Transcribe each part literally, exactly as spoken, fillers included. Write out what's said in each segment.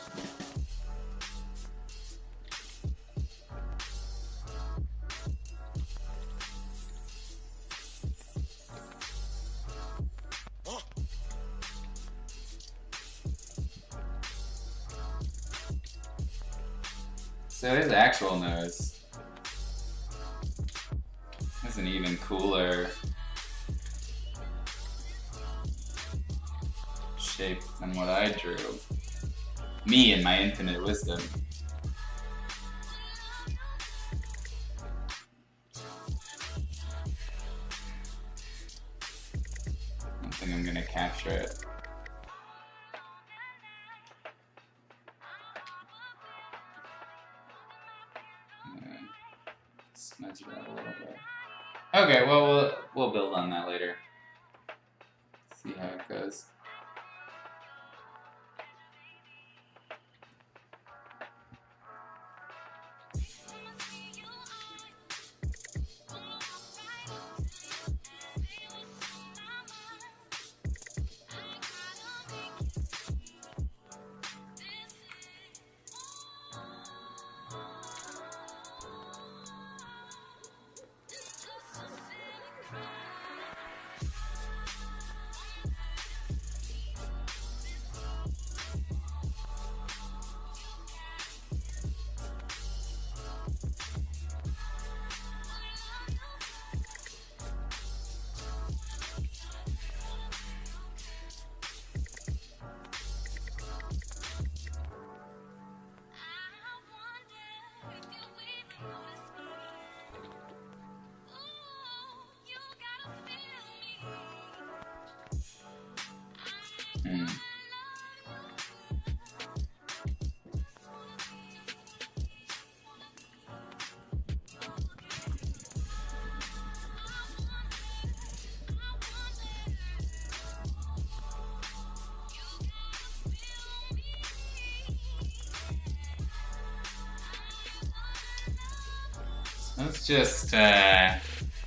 So his actual nose is an even cooler shape than what I drew. Me and my infinite wisdom. I don't think I'm gonna capture it. Smudge it out a little bit. Okay, well, we'll we'll build on that later. See how it goes. Hmm. Let's just uh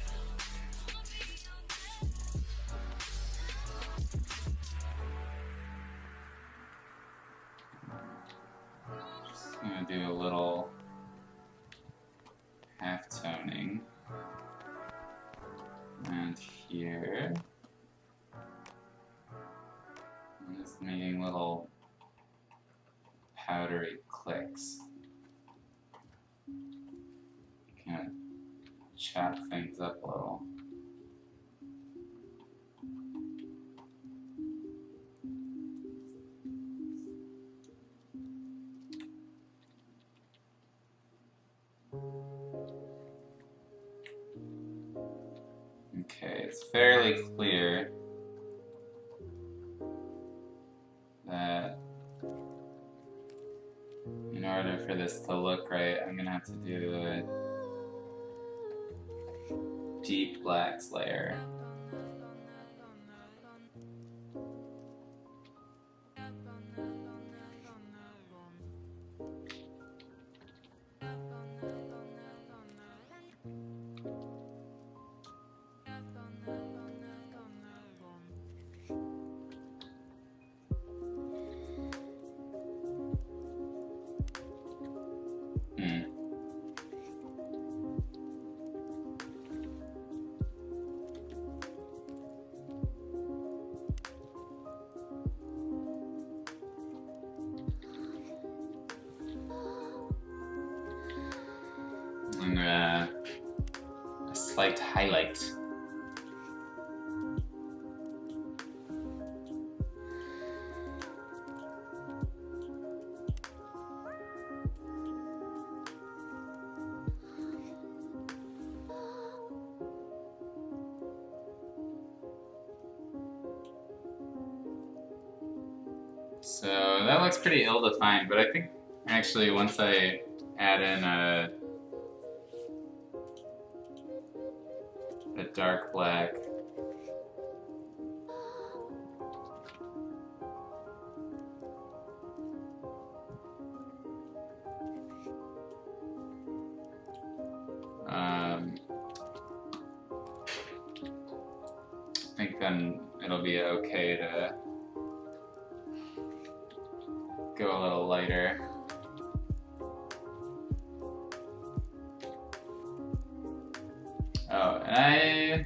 just gonna do a little half toning around here. I'm just making little powdery clicks. Kind of chop things up a little. Okay, it's fairly clear that in order for this to look right, I'm gonna have to do a deep blacks layer. Hmm. And uh, a slight highlight. So that looks pretty ill-defined, but I think actually once I add in a, a dark black, um, I think then it'll be okay to go a little lighter. Oh, and I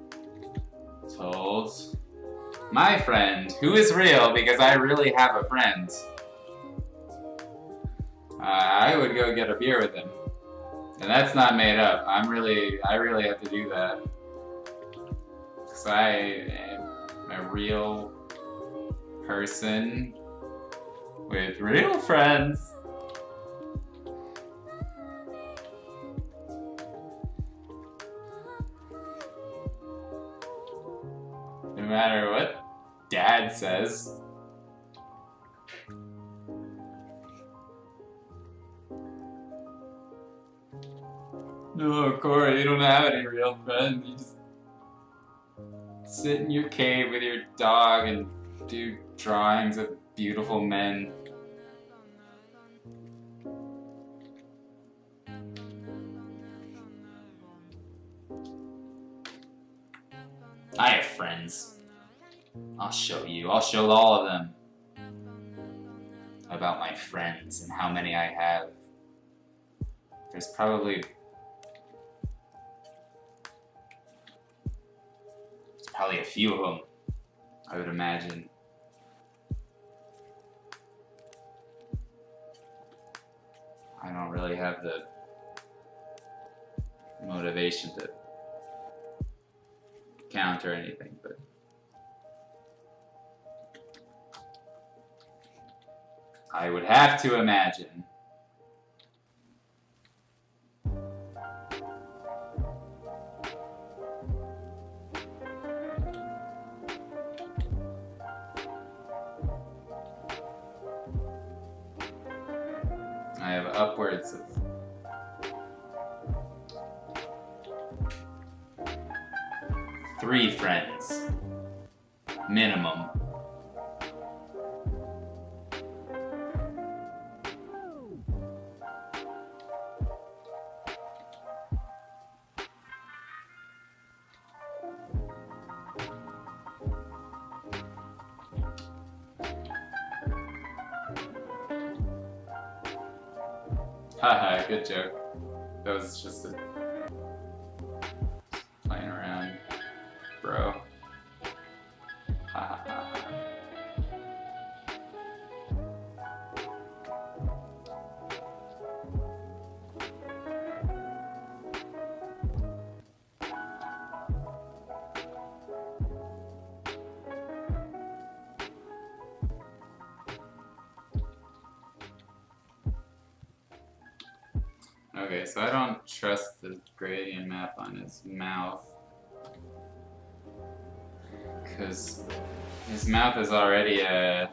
told my friend, who is real because I really have a friend, uh, I would go get a beer with him. And that's not made up. I'm really, I really have to do that. Because I am a real person with real friends. No matter what Dad says. No, Corey, you don't have any real friends. You just sit in your cave with your dog and do drawings of beautiful men. I have friends. I'll show you. I'll show all of them about my friends and how many I have. There's probably there's probably a few of them, I would imagine. I don't really have the motivation to count or anything, but I would have to imagine. I have upwards of three friends, minimum. Haha, good joke. That was just a playing around, bro. Ha ha ha. Okay, so I don't trust the gradient map on his mouth, because his mouth is already a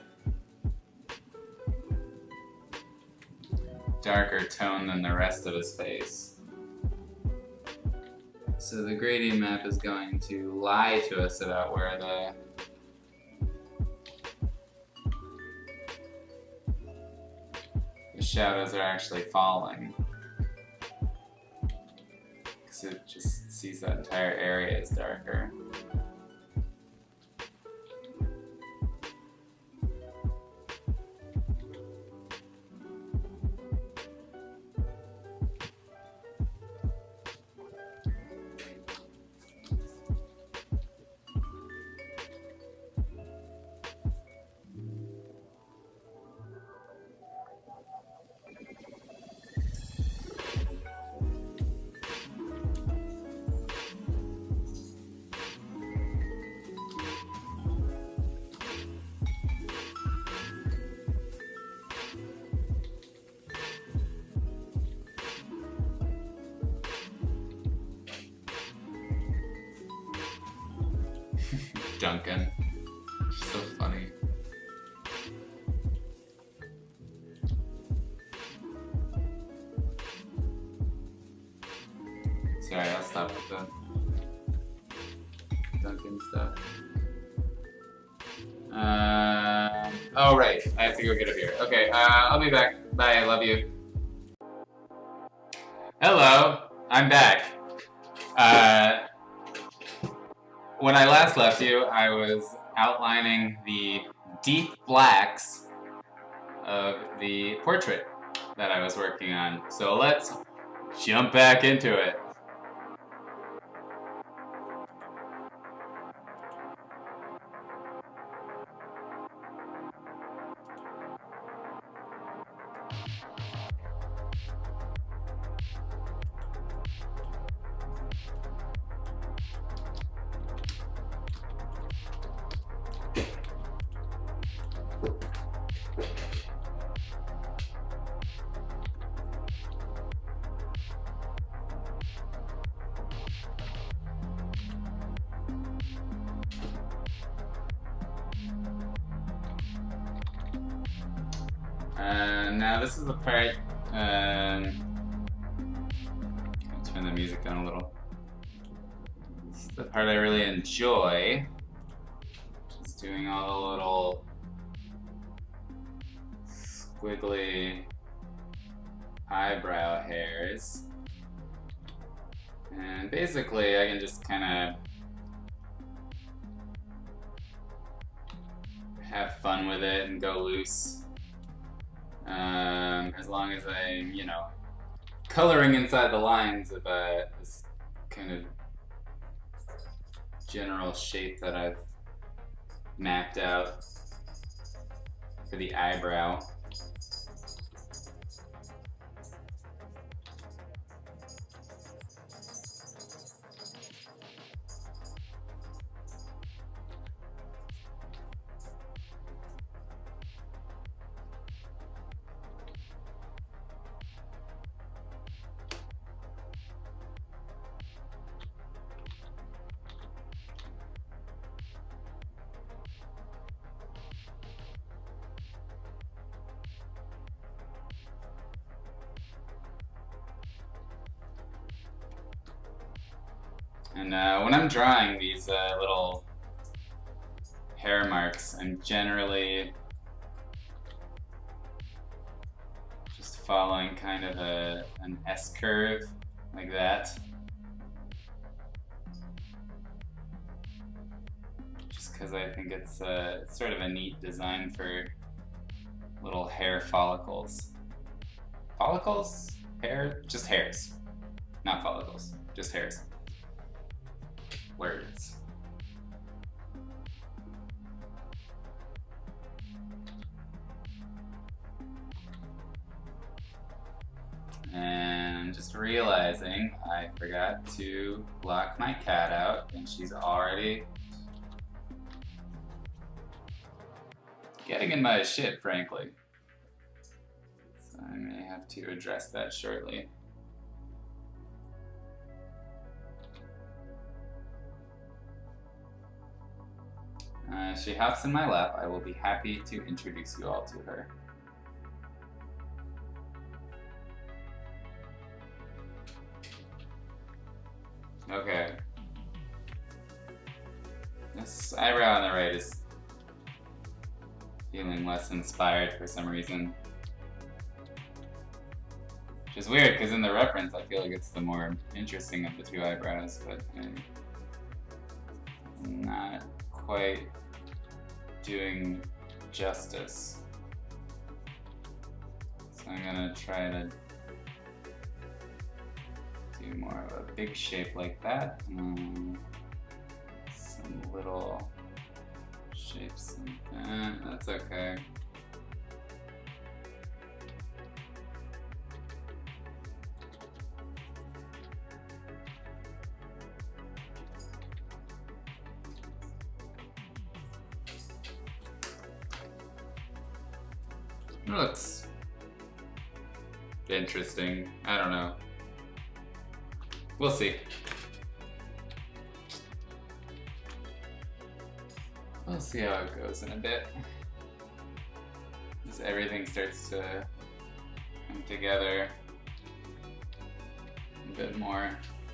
darker tone than the rest of his face. So the gradient map is going to lie to us about where the the shadows are actually falling. It just sees that entire area as darker. Duncan. So funny. Sorry, I'll stop with the Duncan stuff. Um, oh, right. I have to go get a beer. Okay, uh, I'll be back. Bye, I love you. Hello, I'm back. Uh, When I last left you, I was outlining the deep blacks of the portrait that I was working on. So let's jump back into it. Uh, now this is the part, um, I'll turn the music down a little. This is the part I really enjoy, just doing all the little squiggly eyebrow hairs. And basically I can just kind of have fun with it and go loose. Um, as long as I'm, you know, coloring inside the lines of uh, this kind of general shape that I've mapped out for the eyebrow. And uh, when I'm drawing these uh, little hair marks, I'm generally just following kind of a, an S curve like that. Just because I think it's, uh, it's sort of a neat design for little hair follicles. Follicles? Hair? Just hairs. Not follicles, just hairs. Words. And just realizing I forgot to block my cat out, and she's already getting in my shit, frankly. So I may have to address that shortly. Uh, she hops in my lap. I will be happy to introduce you all to her. Okay. This eyebrow on the right is feeling less inspired for some reason. Which is weird, because in the reference I feel like it's the more interesting of the two eyebrows, but I'm not quite doing justice. So I'm gonna try to do more of a big shape like that. Um, some little shapes like that. That's okay. It looks interesting. I don't know. We'll see. We'll see how it goes in a bit. As everything starts to come together a bit more.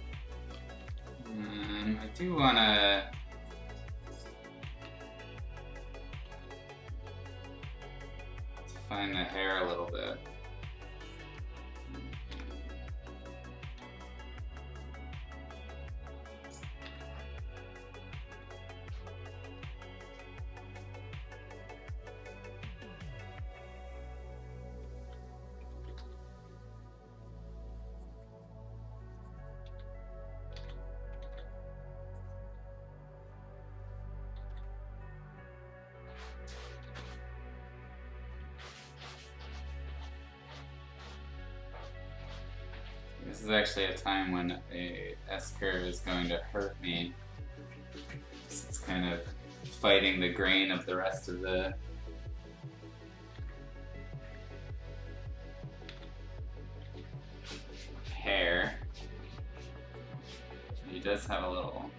Um, I do want to define the hair a little bit. This is actually a time when a S-curve is going to hurt me. It's kind of fighting the grain of the rest of the hair. He does have a little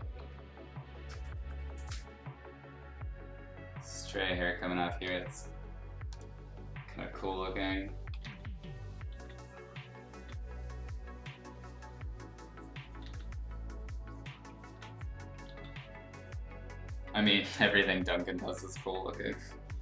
stray hair coming off here. It's kind of cool looking. I mean, everything Duncan does is cool looking.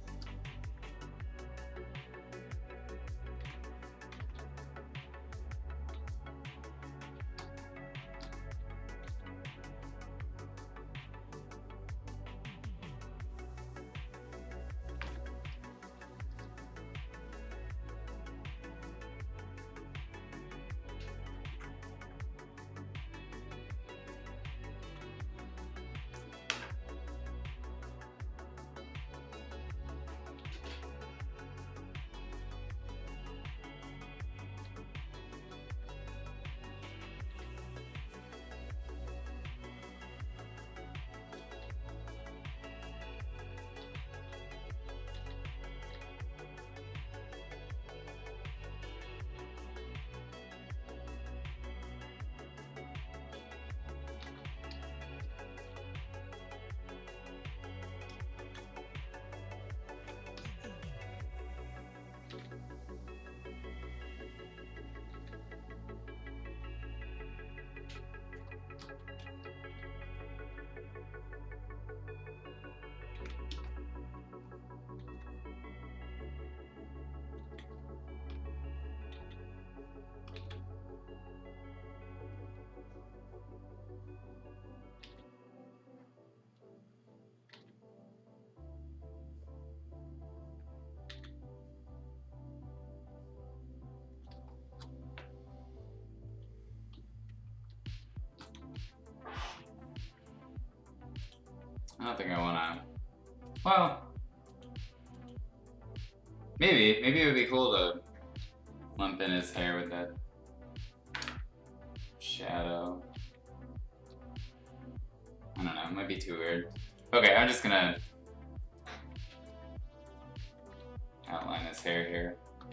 I don't think I wanna. Well, maybe. Maybe it would be cool to lump in his hair with that shadow. I don't know. It might be too weird. Okay, I'm just gonna outline his hair here.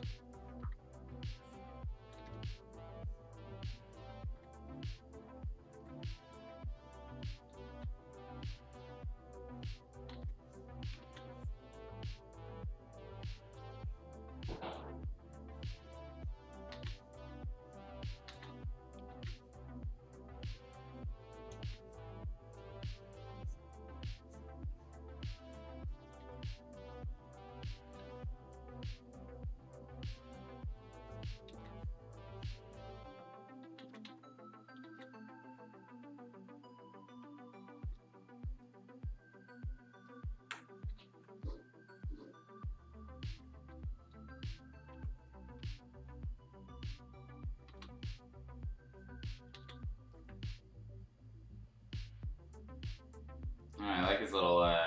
I like his little uh,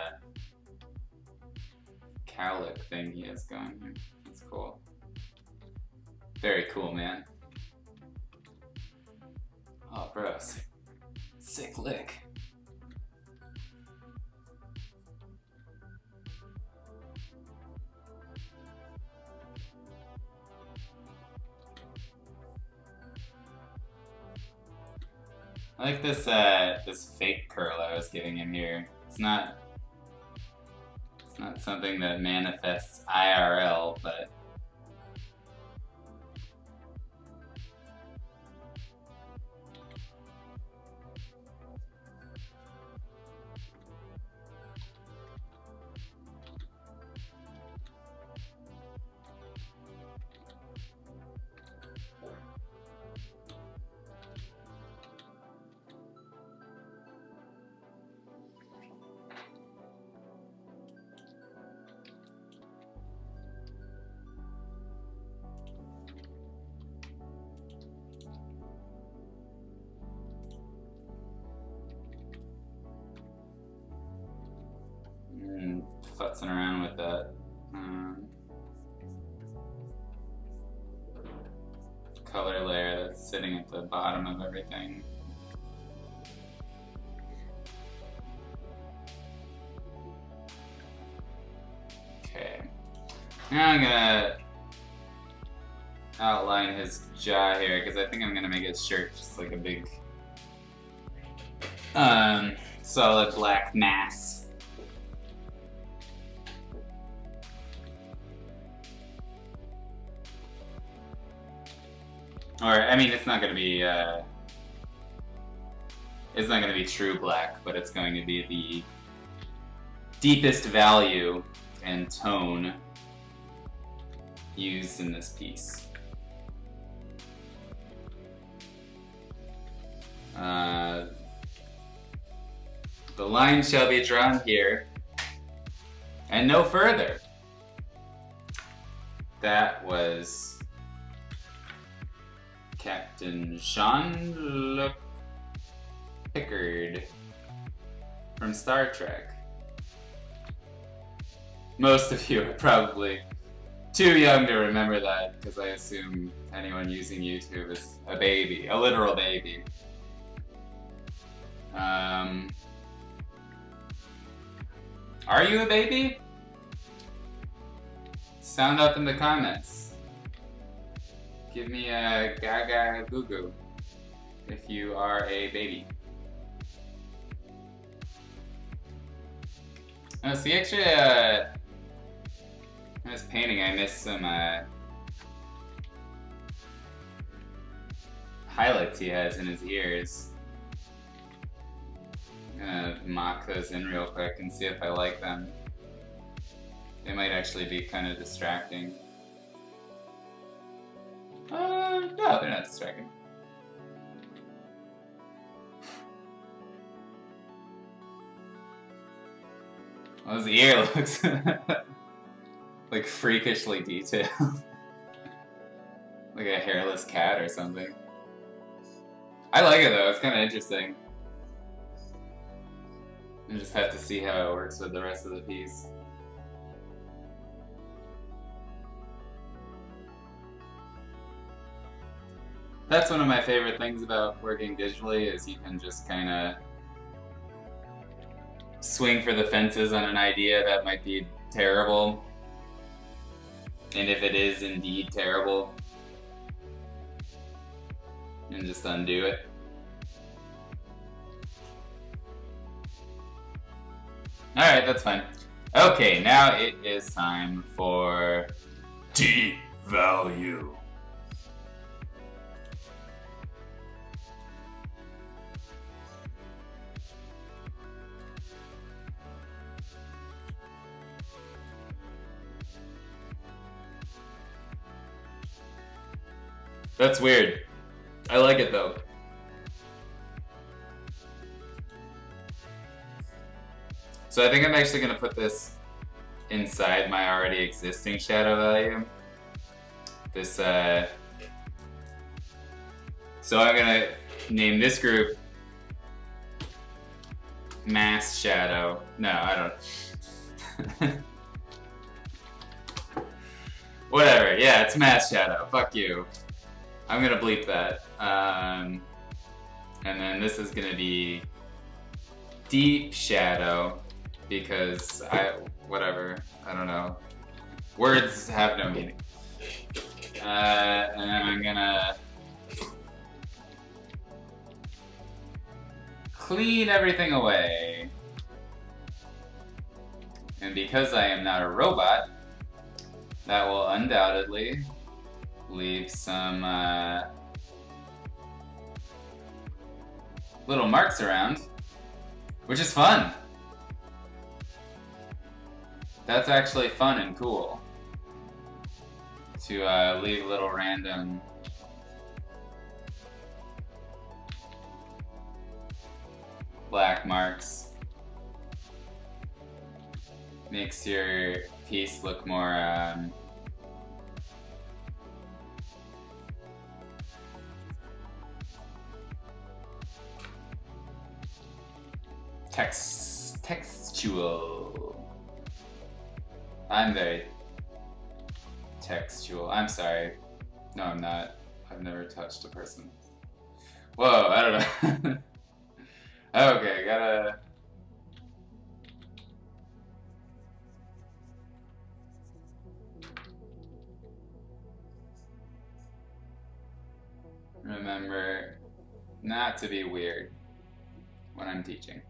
cowlick thing he has going here. That's cool. Very cool, man. Oh, bro, sick, sick lick. I like this uh, this fake curl I was giving him here. It's not it's not something that manifests I R L, but and futzing around with that um, color layer that's it's sitting at the bottom of everything. Okay. Now I'm gonna outline his jaw here, because I think I'm gonna make his shirt just like a big um, solid black mass. Or, I mean, it's not gonna be, uh, it's not gonna be true black, but it's going to be the deepest value and tone used in this piece. Uh, the line shall be drawn here, and no further. That was Captain Jean-Luc Picard from Star Trek. Most of you are probably too young to remember that, because I assume anyone using YouTube is a baby, a literal baby. Um, are you a baby? Sound up in the comments. Give me a gaga goo goo if you are a baby. Oh, see, actually, uh, I was painting, I missed some uh, highlights he has in his ears. I'm gonna mock those in real quick and see if I like them. They might actually be kind of distracting. Uh, no, they're not distracting. Well, his ear looks like freakishly detailed. Like a hairless cat or something. I like it though, it's kind of interesting. I just have to see how it works with the rest of the piece. That's one of my favorite things about working digitally, is you can just kind of swing for the fences on an idea that might be terrible. And if it is indeed terrible, and just undo it. Alright, that's fine. Okay, now it is time for deep value. That's weird. I like it though. So I think I'm actually going to put this inside my already existing shadow value. This, uh... So I'm going to name this group Mass Shadow. No, I don't. Whatever, yeah, it's Mass Shadow. Fuck you. I'm going to bleep that. Um, and then this is going to be Deep Shadow. Because I, whatever, I don't know. Words have no meaning. Uh, and then I'm gonna clean everything away. And because I am not a robot, that will undoubtedly leave some uh, little marks around, which is fun. That's actually fun and cool, to uh, leave little random black marks. Makes your piece look more um, text textual. I'm very textual. I'm sorry. No, I'm not. I've never touched a person. Whoa, I don't know. Okay, gotta... remember not to be weird when I'm teaching.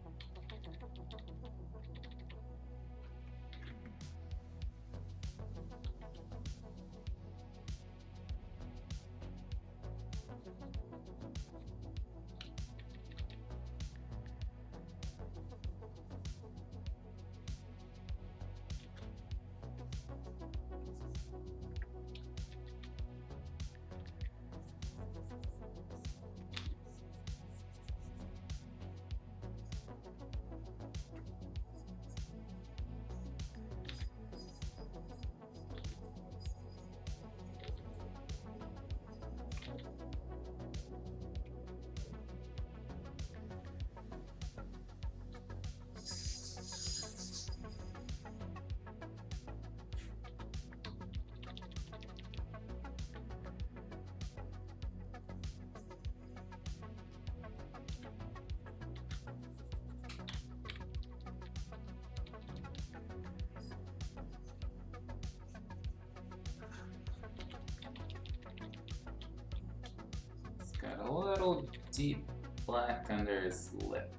Got a little deep black under his lip.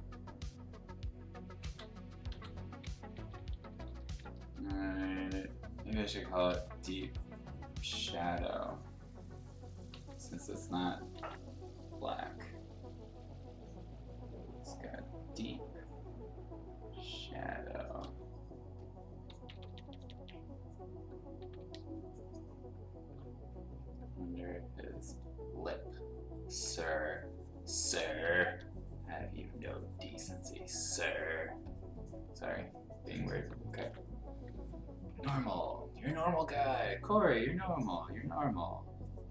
Alright, maybe I should call it deep shadow, since it's not black. It's got deep shadow. Under his lip. Sir, sir, have you no decency, sir? Sorry, being weird. Okay. Normal. You're a normal guy. Corey, you're normal. You're normal.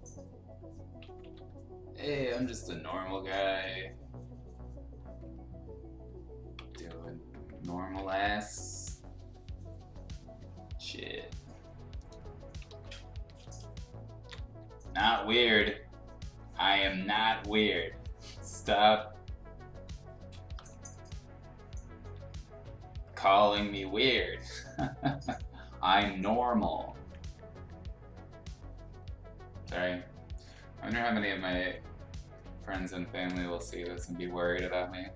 Hey, I'm just a normal guy. Doing normal ass shit. Not weird. I am not weird. Stop calling me weird. I'm normal. Sorry. I wonder how many of my friends and family will see this and be worried about me.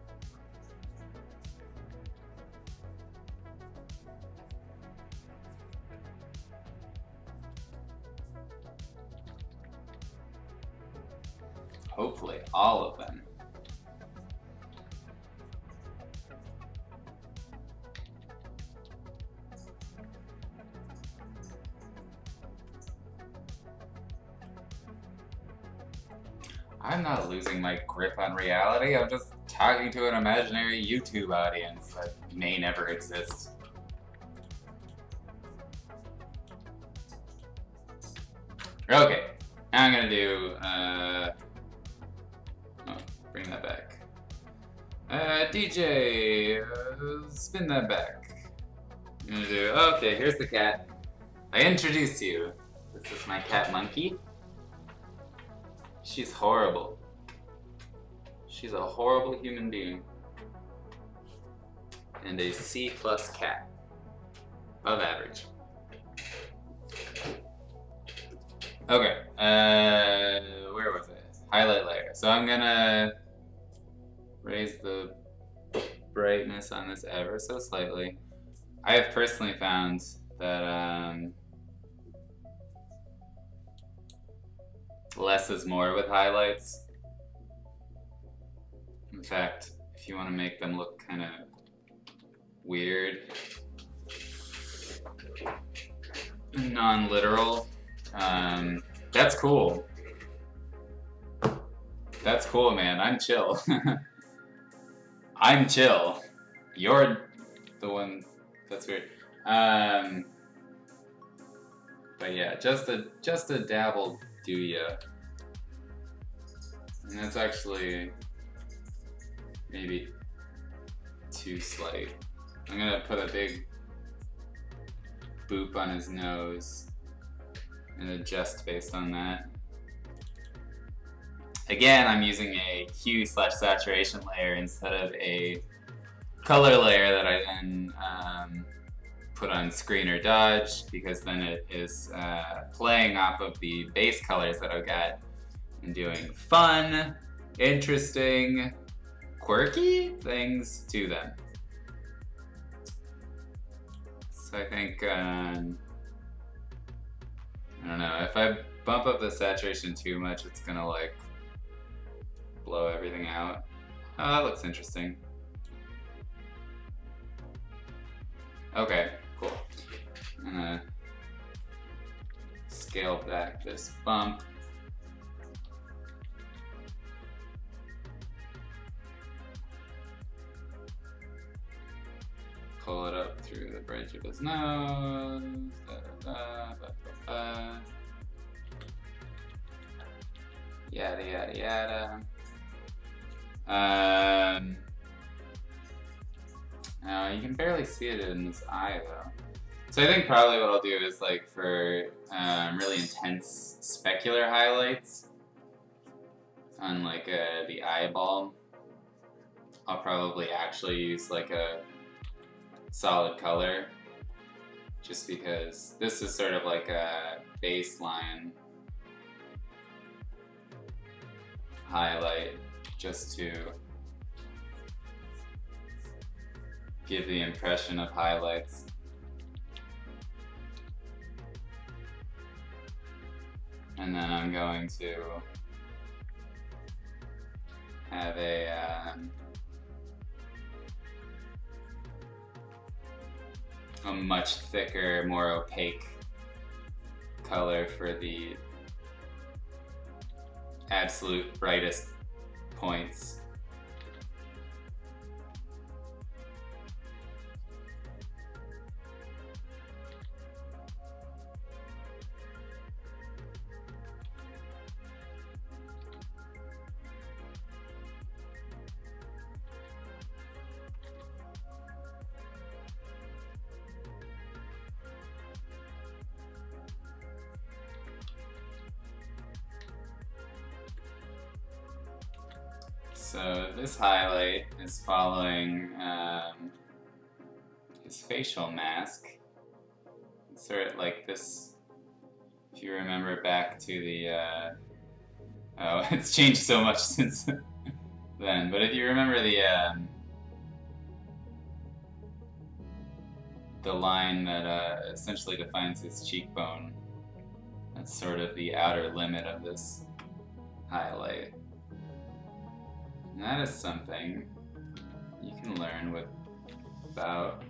Hopefully, all of them. I'm not losing my grip on reality. I'm just talking to an imaginary YouTube audience that may never exist. Okay, now I'm gonna do, uh, oh, bring that back. Uh, D J, uh, spin that back. I'm gonna do, okay, here's the cat. I introduce you. This is my cat Monkey. She's horrible. She's a horrible human being. And a C plus cat. Of average. Okay, uh, where was it? Highlight layer. So I'm gonna raise the brightness on this ever so slightly. I have personally found that um, less is more with highlights. In fact, if you want to make them look kind of weird, non-literal, um, that's cool. That's cool, man. I'm chill. I'm chill. You're the one that's weird. Um, but yeah, just a just a dabble do ya. And that's actually maybe too slight. I'm gonna put a big boop on his nose and adjust based on that. again, I'm using a hue slash saturation layer instead of a color layer that I then um, put on screen or dodge, because then it is uh, playing off of the base colors that I've got and doing fun, interesting, quirky things to them. So I think, um, I don't know, if I bump up the saturation too much, it's gonna like blow everything out. Oh, that looks interesting. Okay, cool. I'm gonna scale back this bump. Pull it up through the bridge of his nose. Da, da, da, da, da, da. Yada yada yada. Um, uh, you can barely see it in this eye though. So I think probably what I'll do is like for um, really intense specular highlights on like uh, the eyeball, I'll probably actually use like a solid color, just because this is sort of like a baseline highlight, just to give the impression of highlights. And then I'm going to have a um, a much thicker, more opaque color for the absolute brightest points. So this highlight is following um, his facial mask. Sort of like this, if you remember back to the, uh, oh, it's changed so much since then, but if you remember the, um, the line that uh, essentially defines his cheekbone, that's sort of the outer limit of this highlight. And that is something you can learn with about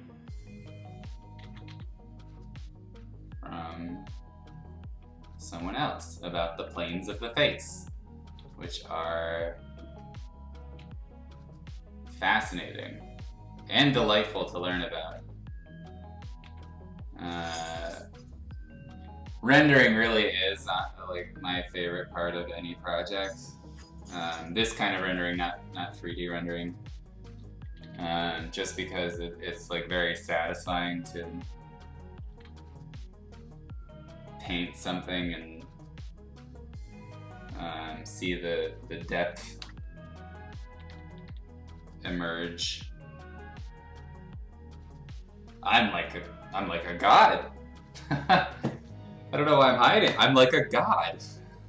from someone else about the planes of the face, which are fascinating and delightful to learn about. Uh, rendering really is not like my favorite part of any project. Um, this kind of rendering, not not three D rendering, um, just because it, it's like very satisfying to paint something and um, see the the depth emerge. I'm like a I'm like a god. I don't know why I'm hiding. I'm like a god.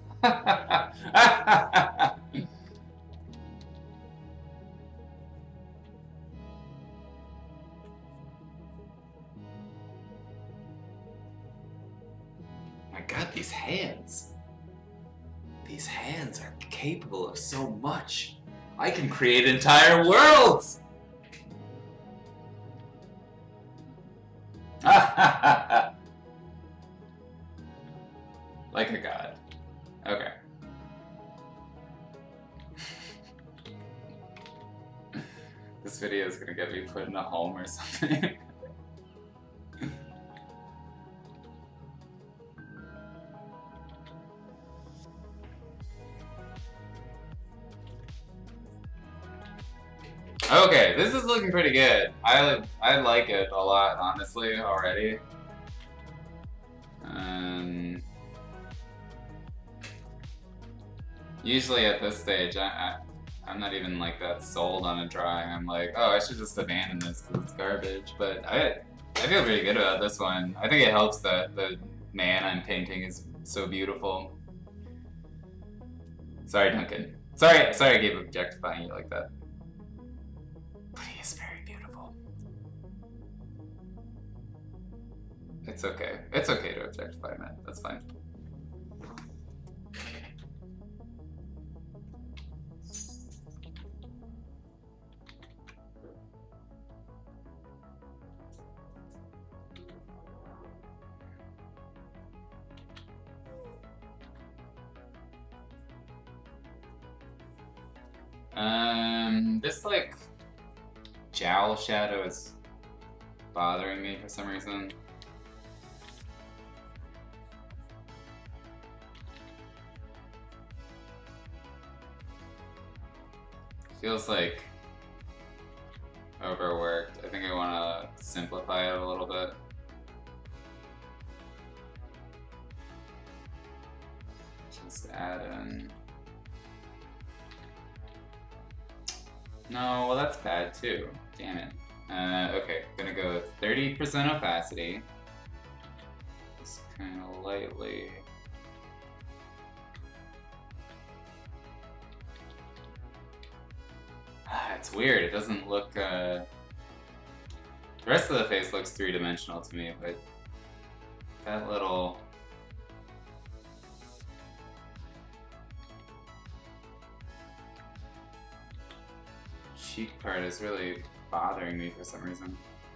My God, these hands. These hands are capable of so much. I can create entire worlds. Like a god. Okay. This video is gonna get me put in a home or something. Okay, this is looking pretty good. I I like it a lot, honestly, already. Um, Usually at this stage, I, I, I'm not even like that sold on a drawing. I'm like, oh, I should just abandon this because it's garbage. But I, I feel pretty good about this one. I think it helps that the man I'm painting is so beautiful. Sorry, Duncan. Sorry, sorry I keep objectifying you like that. But he is very beautiful. It's okay. It's okay to objectify men. That's fine. Um, this like jowl shadow is bothering me for some reason. Feels like overworked. I think I want to simplify it a little bit. Just add in. No, well that's bad too. Damn it. Uh, okay, gonna go with thirty percent opacity. Just kind of lightly. It's weird, it doesn't look, uh... the rest of the face looks three-dimensional to me, but that little... cheek part is really bothering me for some reason.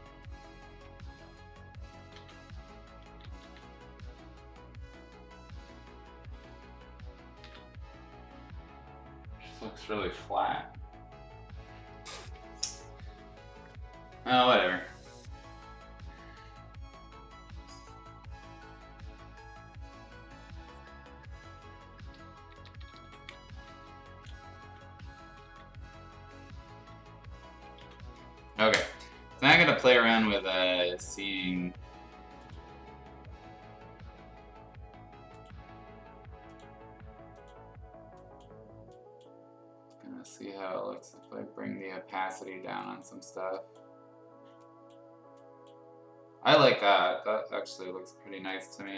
Just looks really flat. Oh, whatever. Okay, so now I'm gonna play around with uh, seeing. Gonna see how it looks if I bring the opacity down on some stuff. I like that. That actually looks pretty nice to me.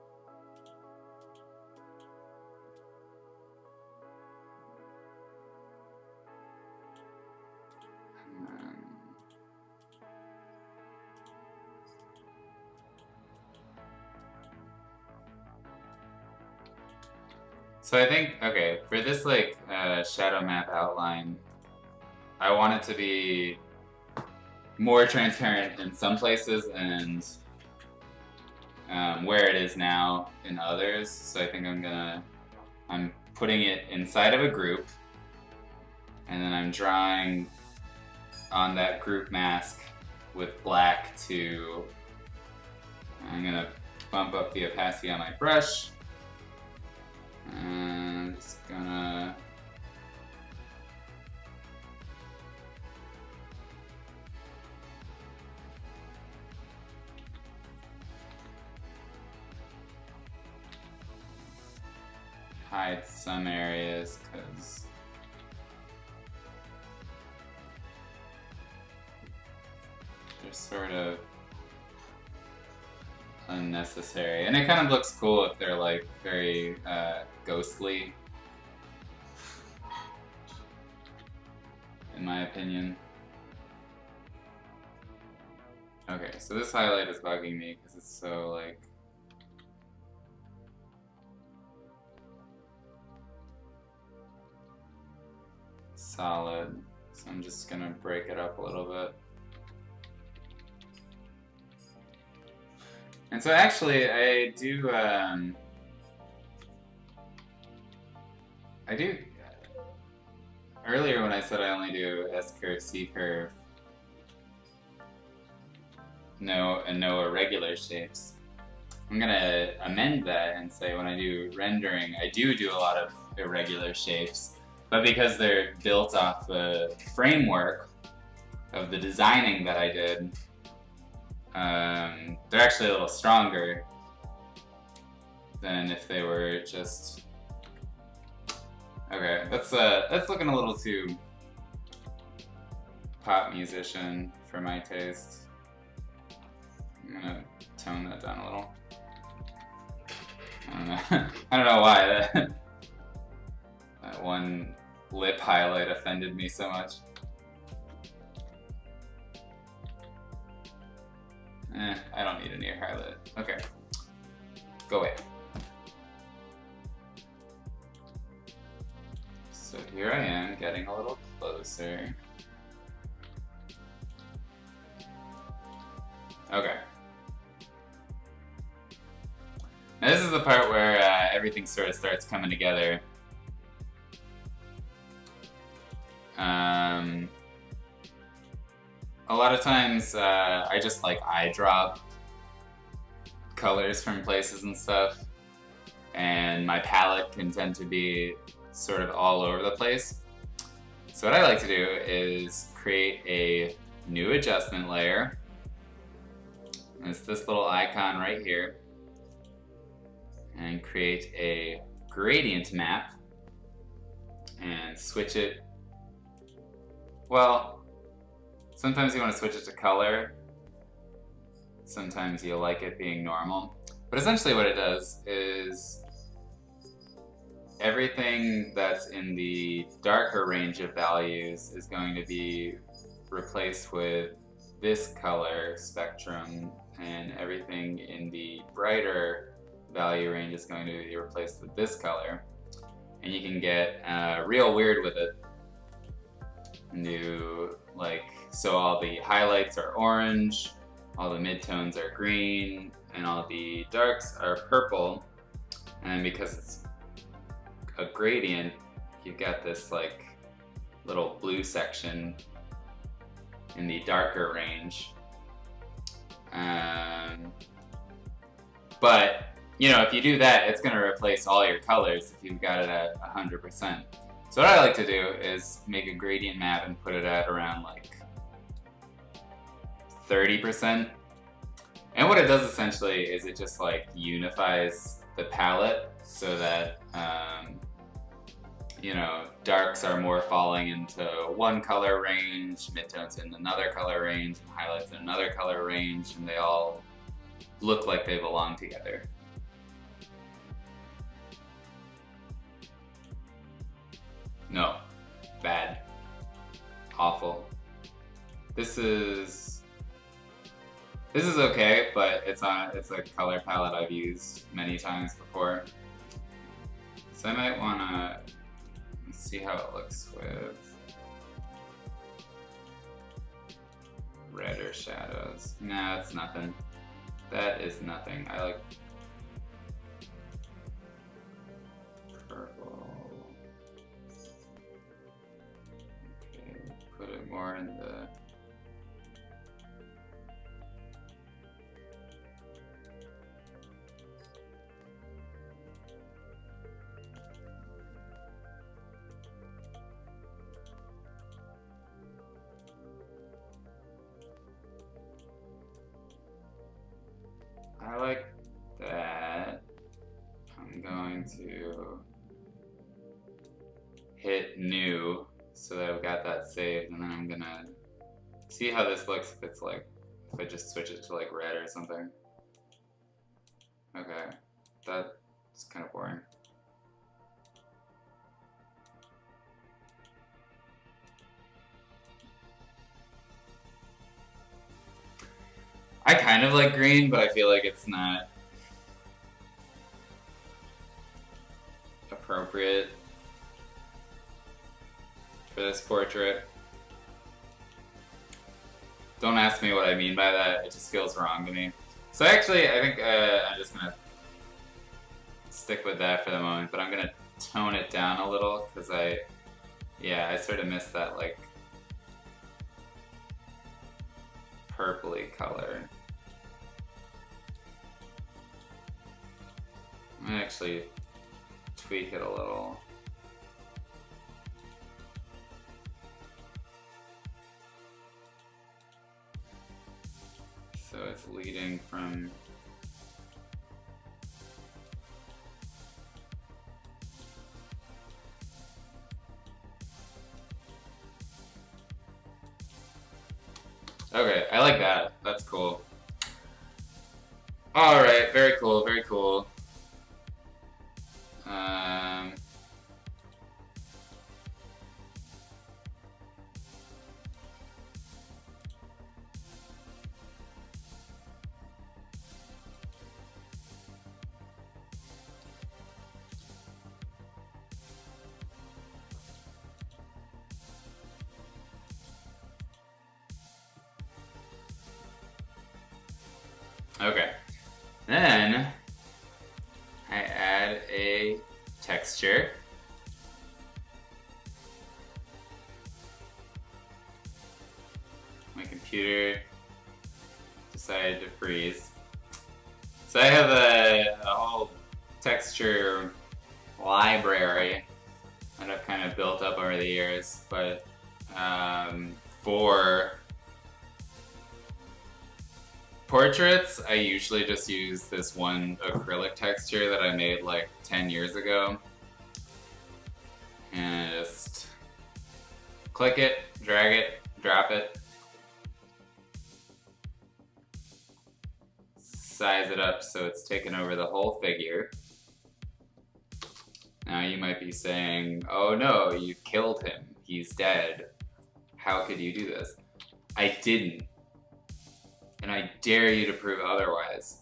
So I think, okay, for this like uh, shadow map outline, I want it to be more transparent in some places and um, where it is now in others. So I think I'm gonna, I'm putting it inside of a group and then I'm drawing on that group mask with black to, I'm gonna bump up the opacity on my brush. And I'm just gonna hide some areas because they're sort of unnecessary. And it kind of looks cool if they're like very uh, ghostly, in my opinion. Okay, so this highlight is bugging me because it's so like solid. So I'm just gonna break it up a little bit. And so actually I do, um, I do, earlier when I said I only do S-curve, C-curve, no, and no irregular shapes, I'm gonna amend that and say when I do rendering, I do do a lot of irregular shapes, but because they're built off the framework of the designing that I did, Um, they're actually a little stronger than if they were just Okay, that's uh, that's looking a little too pop musician for my taste. I'm gonna tone that down a little. I don't know. I don't know why that, that one lip highlight offended me so much. Eh, I don't need an ear highlight. Okay, go away. So here I am, getting a little closer. Okay. Now this is the part where uh, everything sort of starts coming together. Um, a lot of times uh, I just like eye drop colors from places and stuff, and my palette can tend to be sort of all over the place. So what I like to do is create a new adjustment layer. It's this little icon right here, and create a gradient map and switch it. Well, sometimes you want to switch it to color, sometimes you like it being normal, but essentially what it does is everything that's in the darker range of values is going to be replaced with this color spectrum, and everything in the brighter value range is going to be replaced with this color. And you can get uh, real weird with it. And do like, so all the highlights are orange, all the midtones are green, and all the darks are purple. And because it's a gradient, you've got this like little blue section in the darker range. Um, but, you know, if you do that, it's going to replace all your colors if you've got it at one hundred percent. So what I like to do is make a gradient map and put it at around like thirty percent. And what it does essentially is it just like unifies the palette so that, um, you know, darks are more falling into one color range, midtones in another color range, and highlights in another color range, and they all look like they belong together. No. Bad. Awful. This is... This is okay, but it's on it's a color palette I've used many times before. So I might wanna see how it looks with redder shadows. Nah, it's nothing. That is nothing. I like purple. Okay, put it more in the I like that. I'm going to hit new so that I've got that saved, and then I'm gonna see how this looks if it's like, if I just switch it to like red or something. Okay, that's kind of boring. I kind of like green, but I feel like it's not appropriate for this portrait. Don't ask me what I mean by that, it just feels wrong to me. So actually, I think uh, I'm just gonna stick with that for the moment, but I'm gonna tone it down a little, because I, yeah, I sort of missed that like purpley color. I'm gonna actually tweak it a little. So it's leading from Okay, I like that. That's cool. Alright, very cool, very cool. Um... Okay. Then I add a texture. My computer decided to freeze. So I have a, a whole texture library that I've kind of built up over the years, but um, for portraits, I usually just use this one acrylic texture that I made like ten years ago. And just click it, drag it, drop it. Size it up so it's taken over the whole figure. Now you might be saying, oh no, you've killed him. He's dead. How could you do this? I didn't. And I dare you to prove otherwise.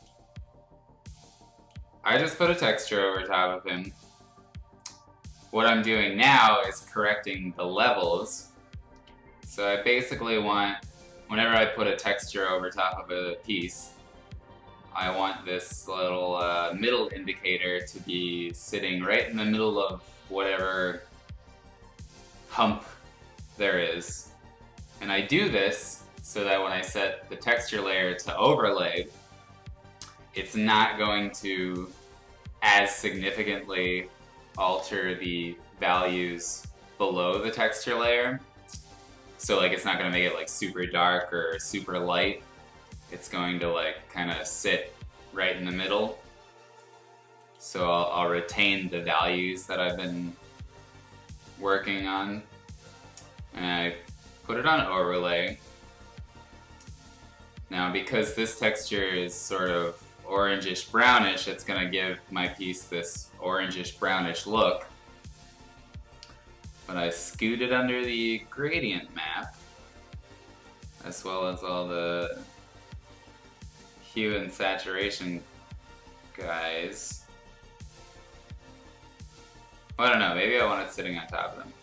I just put a texture over top of him. What I'm doing now is correcting the levels. So I basically want, whenever I put a texture over top of a piece, I want this little uh, middle indicator to be sitting right in the middle of whatever hump there is. And I do this so that when I set the texture layer to overlay, it's not going to as significantly alter the values below the texture layer. So like it's not going to make it like super dark or super light. It's going to like kind of sit right in the middle. So I'll, I'll retain the values that I've been working on. And I put it on overlay. Now because this texture is sort of orangish brownish, it's going to give my piece this orangish brownish look. But I scoot it under the gradient map, as well as all the hue and saturation guys. Well, I don't know, maybe I want it sitting on top of them.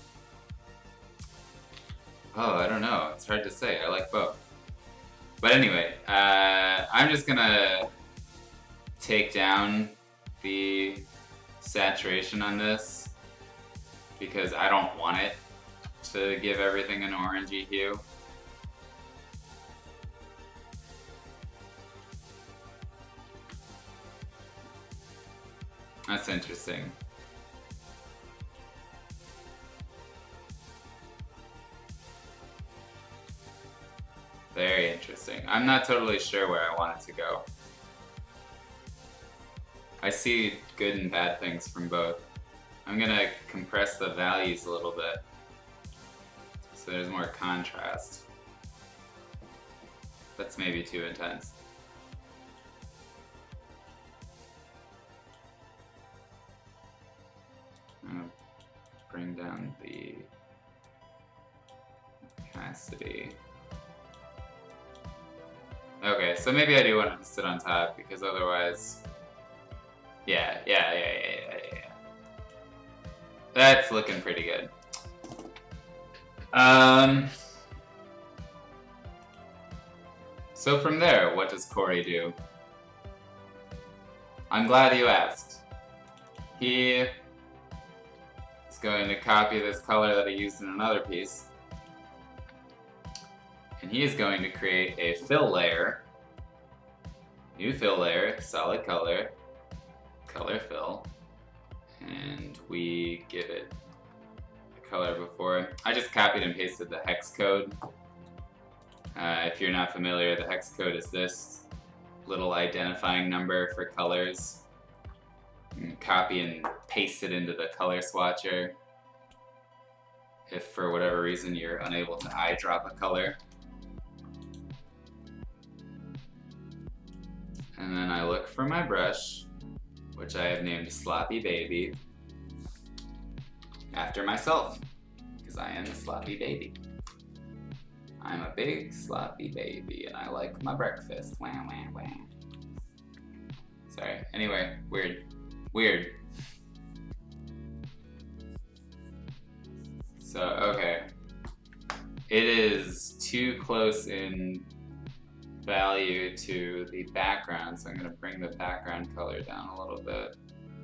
Oh, I don't know, it's hard to say, I like both. But anyway, uh, I'm just gonna take down the saturation on this because I don't want it to give everything an orangey hue. That's interesting. Very interesting. I'm not totally sure where I want it to go. I see good and bad things from both. I'm gonna compress the values a little bit so there's more contrast. That's maybe too intense. I'm gonna bring down the opacity. Okay, so maybe I do want it to sit on top because otherwise, yeah, yeah, yeah, yeah, yeah, yeah. That's looking pretty good. Um. So from there, what does Corey do? I'm glad you asked. He is going to copy this color that he used in another piece. And he is going to create a fill layer. New fill layer, solid color, color fill. And we give it the color before. I just copied and pasted the hex code. Uh, if you're not familiar, the hex code is this little identifying number for colors. You can copy and paste it into the color swatcher if for whatever reason you're unable to eyedrop a color. And then I look for my brush, which I have named Sloppy Baby, after myself, because I am a sloppy baby. I'm a big sloppy baby, and I like my breakfast. Wah, wah, wah. Sorry. Anyway, weird. Weird. So, okay. It is too close in value to the background, so I'm going to bring the background color down a little bit.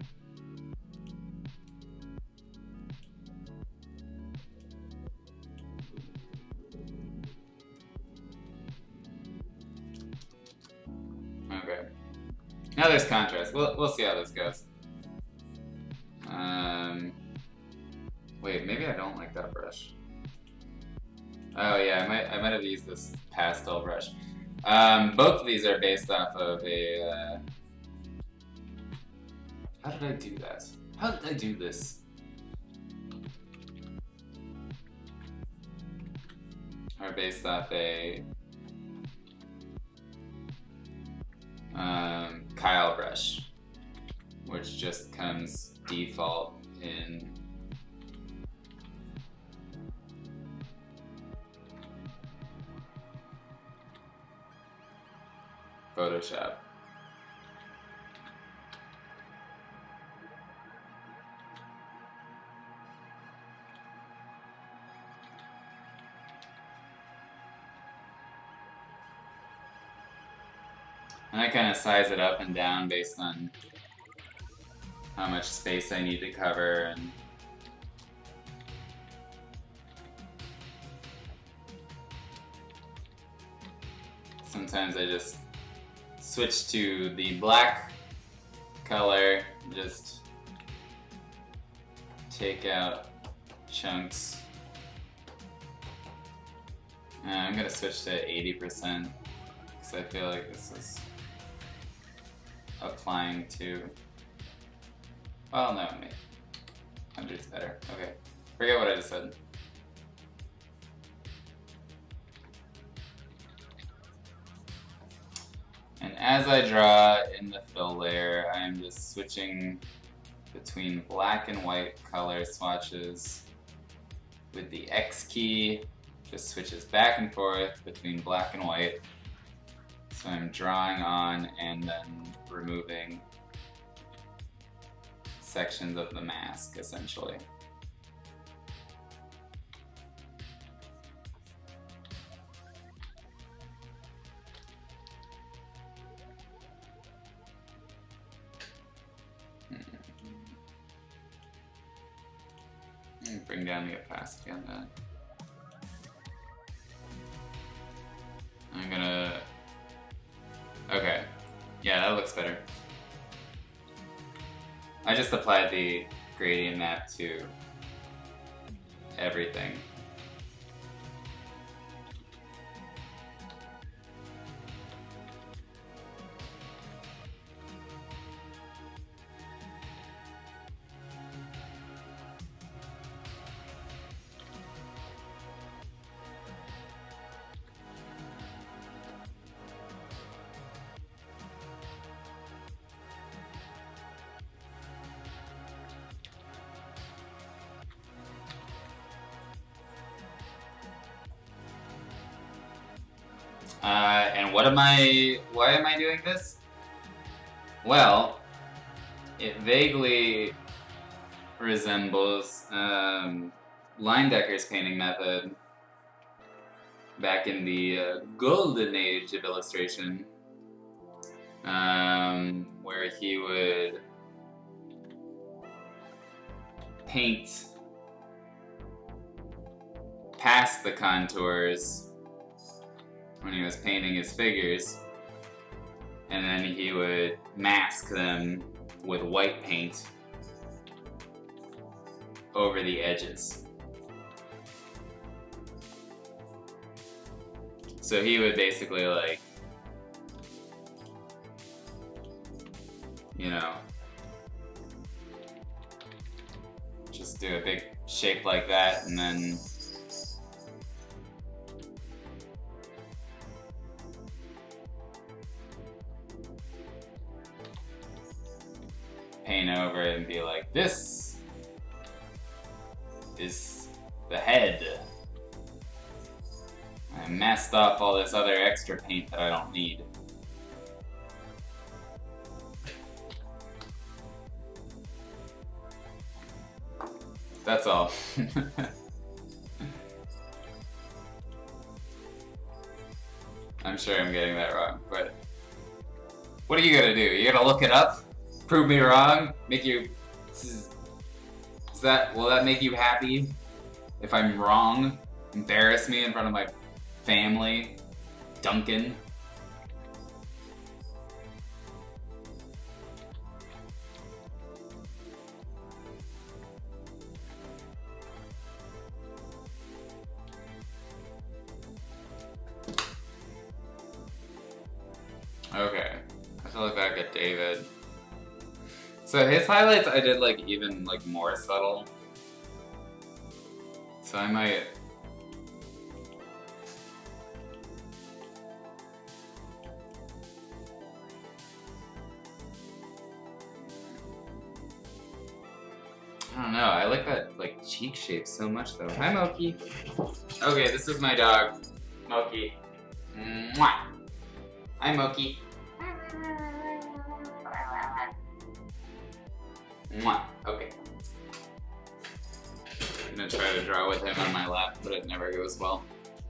Okay. Now there's contrast. We'll, we'll see how this goes. Um, wait, maybe I don't like that brush. Oh yeah, I might I might have used this pastel brush. Um, both of these are based off of a. Uh, how did I do that? How did I do this? Are based off a um, Kyle brush, which just comes default in. Photoshop. And I kind of size it up and down based on how much space I need to cover and sometimes I just switch to the black color, just take out chunks. Uh, I'm gonna switch to eighty percent because I feel like this is applying to, well no, maybe one hundred's better. Okay, forget what I just said. And as I draw in the fill layer, I am just switching between black and white color swatches with the X key, just switches back and forth between black and white. So I'm drawing on and then removing sections of the mask, essentially. Bring down the opacity on that. I'm gonna... Okay. Yeah, that looks better. I just applied the gradient map to everything. Uh, and what am I, why am I doing this? Well, it vaguely resembles um, Leindecker's painting method back in the uh, golden age of illustration, um, where he would paint past the contours when he was painting his figures, and then he would mask them with white paint over the edges. So he would basically, like, you know, just do a big shape like that and then paint over it and be like, this is the head. I masked off all this other extra paint that I don't need. That's all. I'm sure I'm getting that wrong, but what are you gonna do? You gonna look it up? Prove me wrong? Make you... Is that... Will that make you happy? If I'm wrong? Embarrass me in front of my family? Duncan? Okay, I have to look back at David. So his highlights I did like even like more subtle. So I might... I don't know, I like that like cheek shape so much though. Hi Moki. Okay, this is my dog, Moki. Mwah. Hi Moki. Mwah. Okay. I'm gonna try to draw with him on my lap, but it never goes well.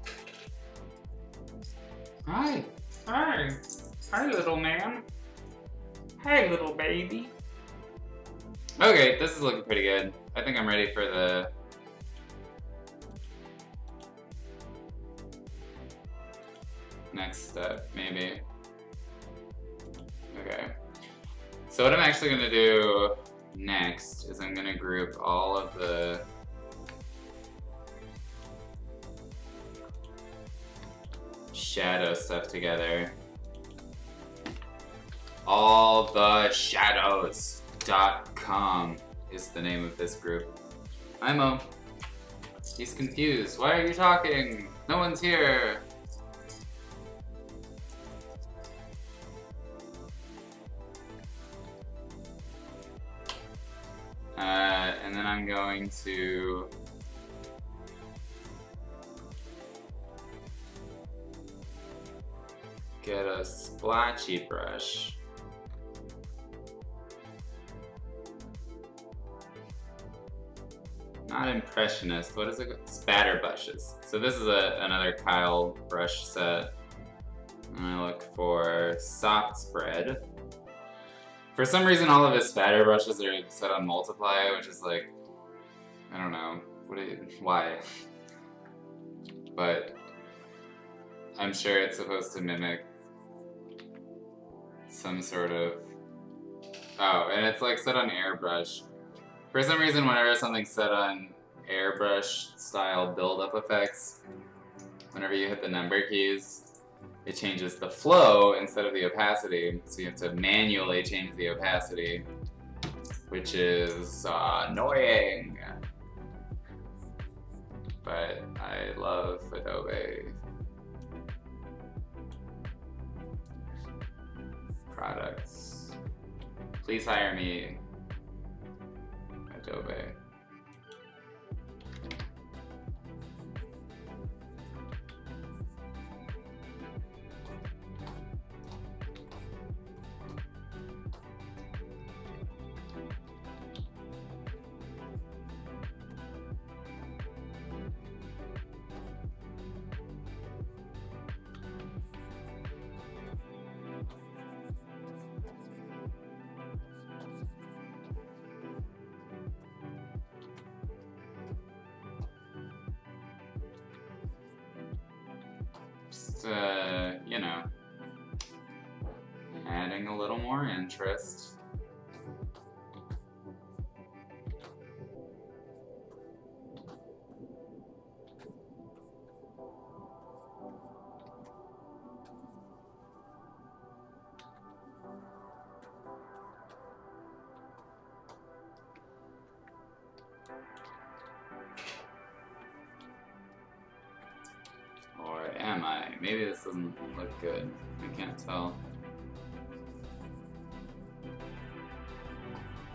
Hi. Hi. Hi, little man. Hi, little baby. Okay, this is looking pretty good. I think I'm ready for the... next step, maybe. Okay. So what I'm actually gonna do next is I'm gonna group all of the shadow stuff together. All the shadows dot com is the name of this group. Hi Mo. He's confused. Why are you talking? No one's here. Uh, and then I'm going to get a splotchy brush. Not impressionist, what is it? Spatter brushes. So this is a, another Kyle brush set. And I look for soft spread. For some reason, all of his spatter brushes are set on multiply, which is like, I don't know, what do you, why? But I'm sure it's supposed to mimic some sort of, oh, and it's like set on airbrush. For some reason, whenever something's set on airbrush style build-up effects, whenever you hit the number keys, it changes the flow instead of the opacity, so you have to manually change the opacity, which is uh, annoying. But I love Adobe products. Please hire me, Adobe. Just, uh, you know, adding a little more interest. Or am I? Maybe this doesn't look good. I can't tell.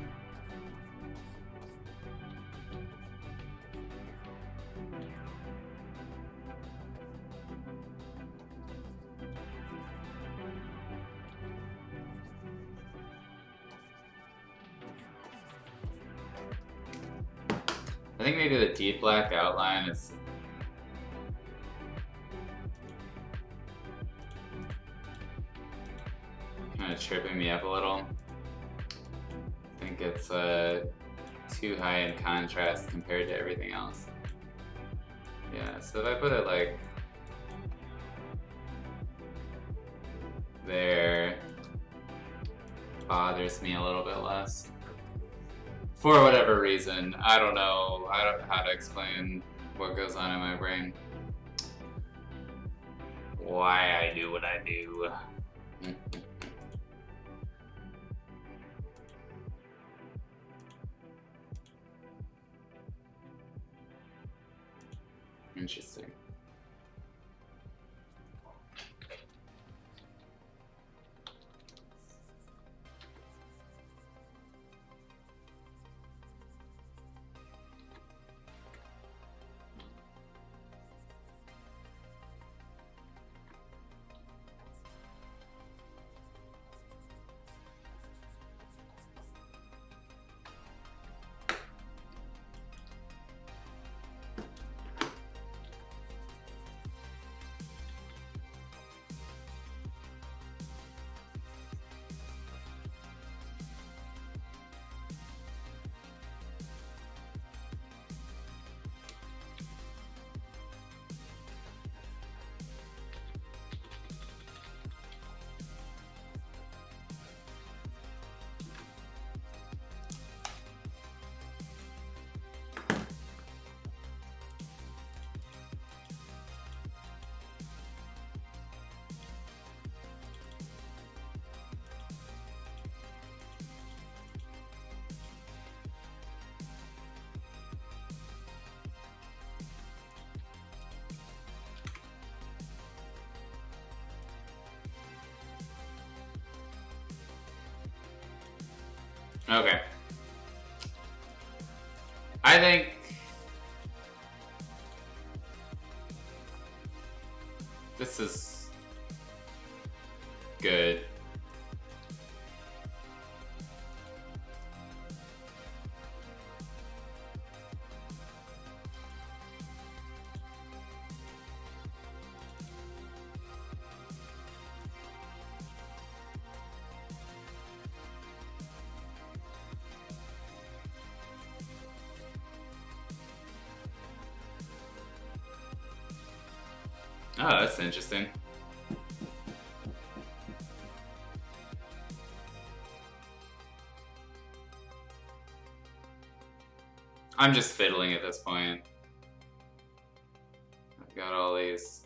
think maybe the deep black outline is kind of tripping me up a little. I think it's uh, too high in contrast compared to everything else. Yeah, so if I put it like there, bothers me a little bit less. For whatever reason, I don't know. I don't know how to explain what goes on in my brain. Why I do what I do. Interesting. Okay. I think this is good. Oh, that's interesting. I'm just fiddling at this point. I've got all these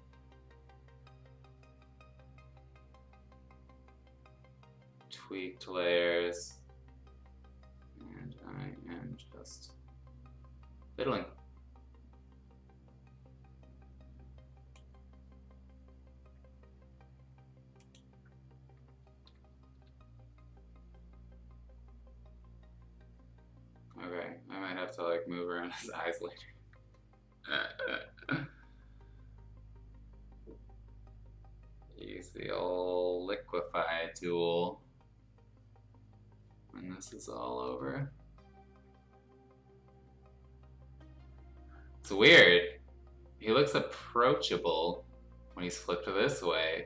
tweaked layers, and I am just fiddling. Okay, I might have to like move around his eyes later. Use the old liquefy tool when this is all over. It's weird. He looks approachable when he's flipped this way.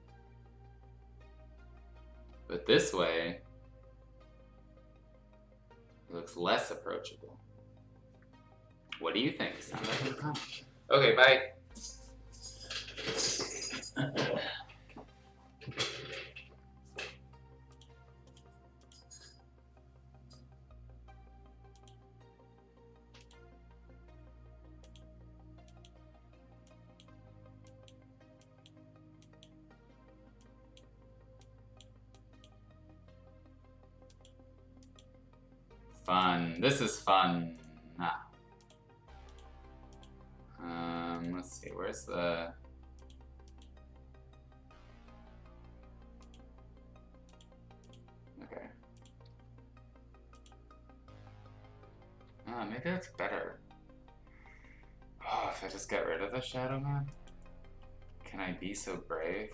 But this way, he looks less approachable. What do you think? Sound like a punch. Okay, bye. Fun. This is fun. Ah. Um, let's see. Where's the... Okay. Ah, maybe that's better. Oh, if I just get rid of the Shadow Man? Can I be so brave?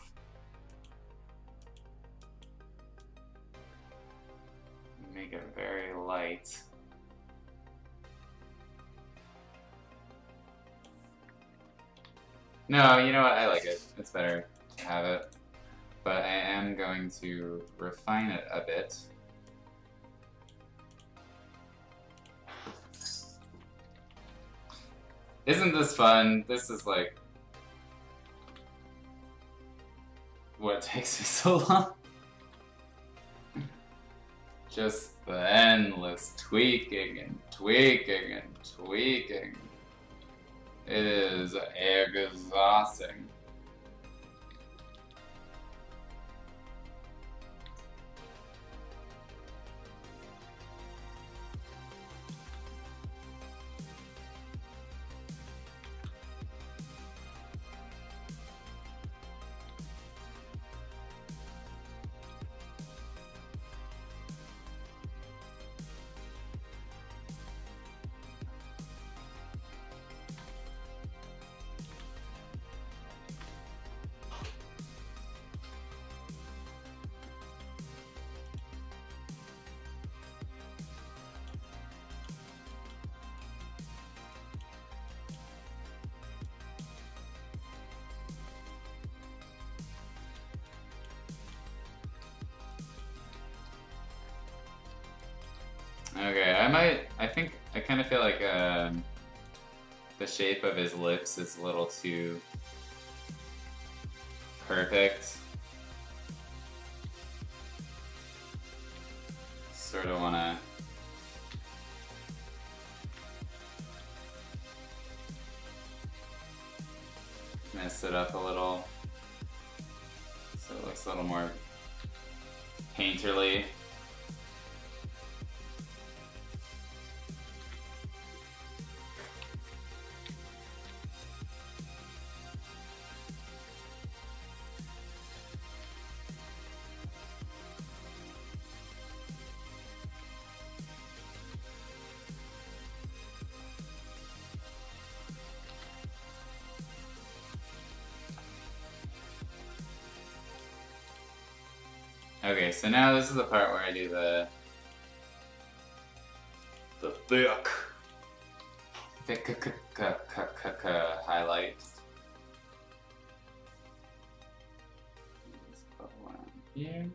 Make it very light. No, you know what? I like it. It's better to have it. But I am going to refine it a bit. Isn't this fun? This is like what takes me so long. Just the endless tweaking and tweaking and tweaking. It is exhausting. Okay, I might, I think, I kind of feel like um, the shape of his lips is a little too perfect. Sort of want to mess it up a little so it looks a little more painterly. Okay, so now this is the part where I do the the thick thick highlight. Let's put one here.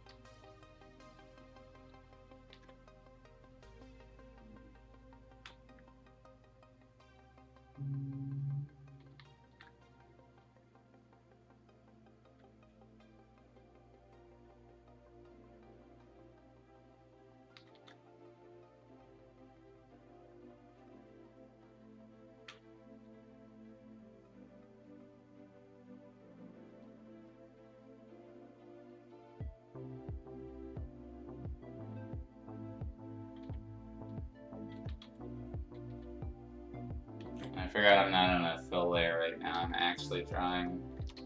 I forgot I'm not on a fill layer right now. I'm actually drawing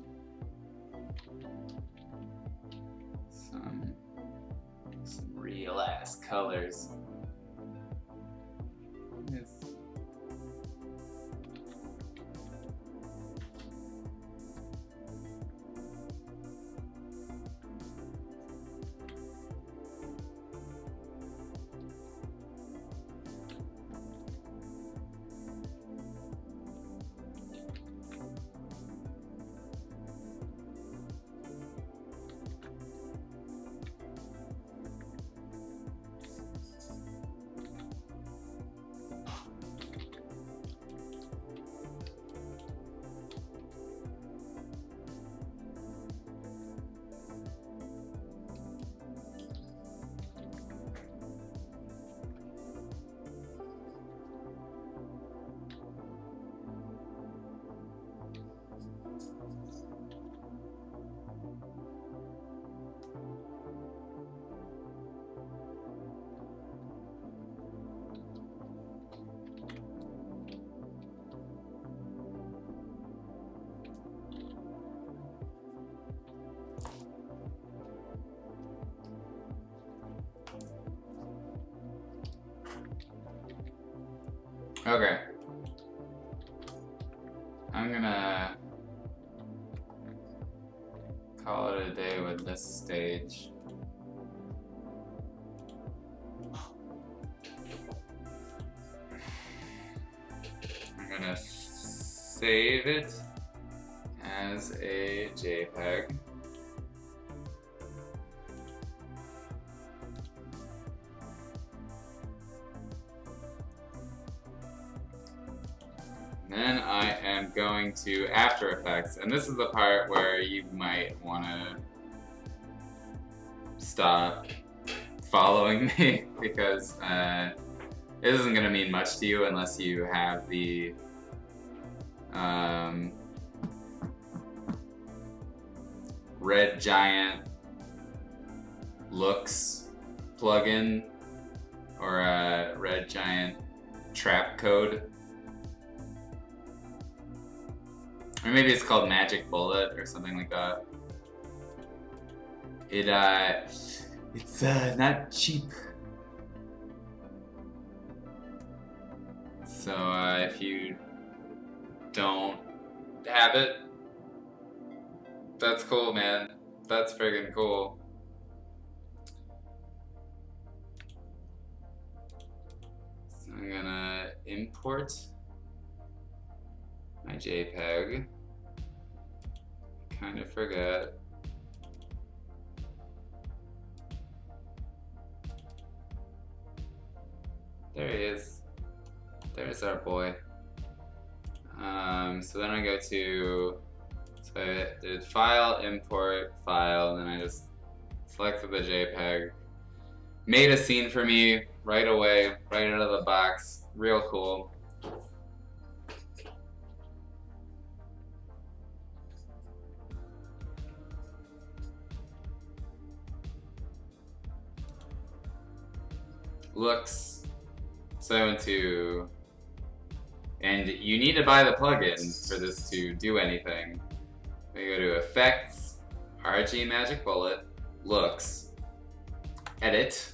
some, some real ass colors. Yes. Okay. I'm gonna call it a day with this stage. I'm gonna save it as a JPEG. Then I am going to After Effects, and this is the part where you might want to stop following me because uh, it isn't going to mean much to you unless you have the um, Red Giant Looks plugin or a Red Giant Trap Code. Or maybe it's called Magic Bullet or something like that. It, uh, it's, uh, not cheap. So, uh, if you don't have it, that's cool, man. That's friggin' cool. So I'm gonna import my JPEG. Kind of forgot. There he is. There's our boy. Um, so then I go to, so I did File, Import, File, and then I just selected the JPEG. Made a scene for me right away, right out of the box. Real cool. Looks. So I went to, and you need to buy the plugin for this to do anything. We go to Effects, R G Magic Bullet, Looks, Edit,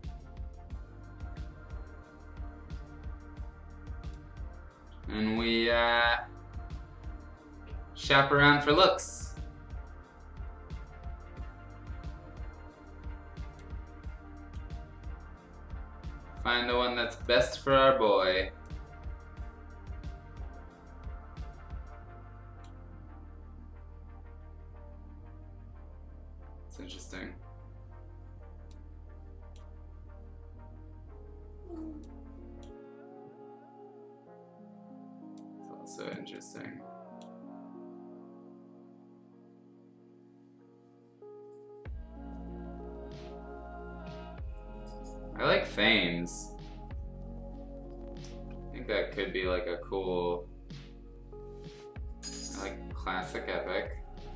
and we uh, shop around for looks. Find the one that's best for our boy. It's interesting. It's also interesting. I like Fames. I think that could be like a cool, I like Classic Epic.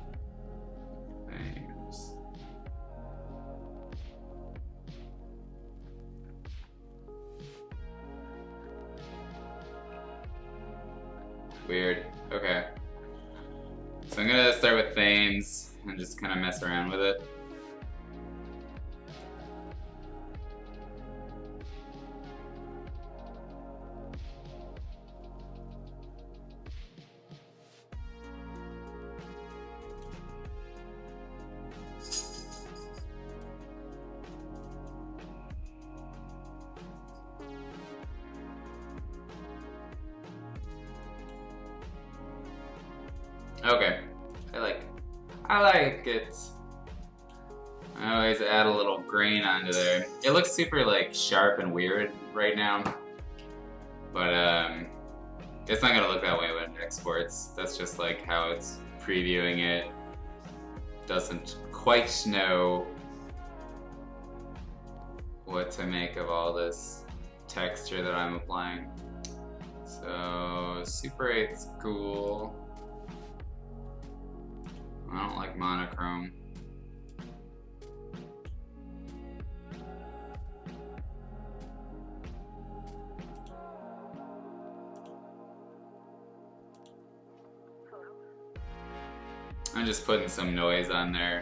Fames. Weird. Okay. So I'm gonna start with Fames and just kind of mess around with it. Okay, I like, I like it. I always add a little grain onto there. It looks super like sharp and weird right now, but um, it's not gonna look that way when it exports. That's just like how it's previewing it. Doesn't quite know what to make of all this texture that I'm applying. So Super eight's cool. I don't like monochrome. I'm just putting some noise on there.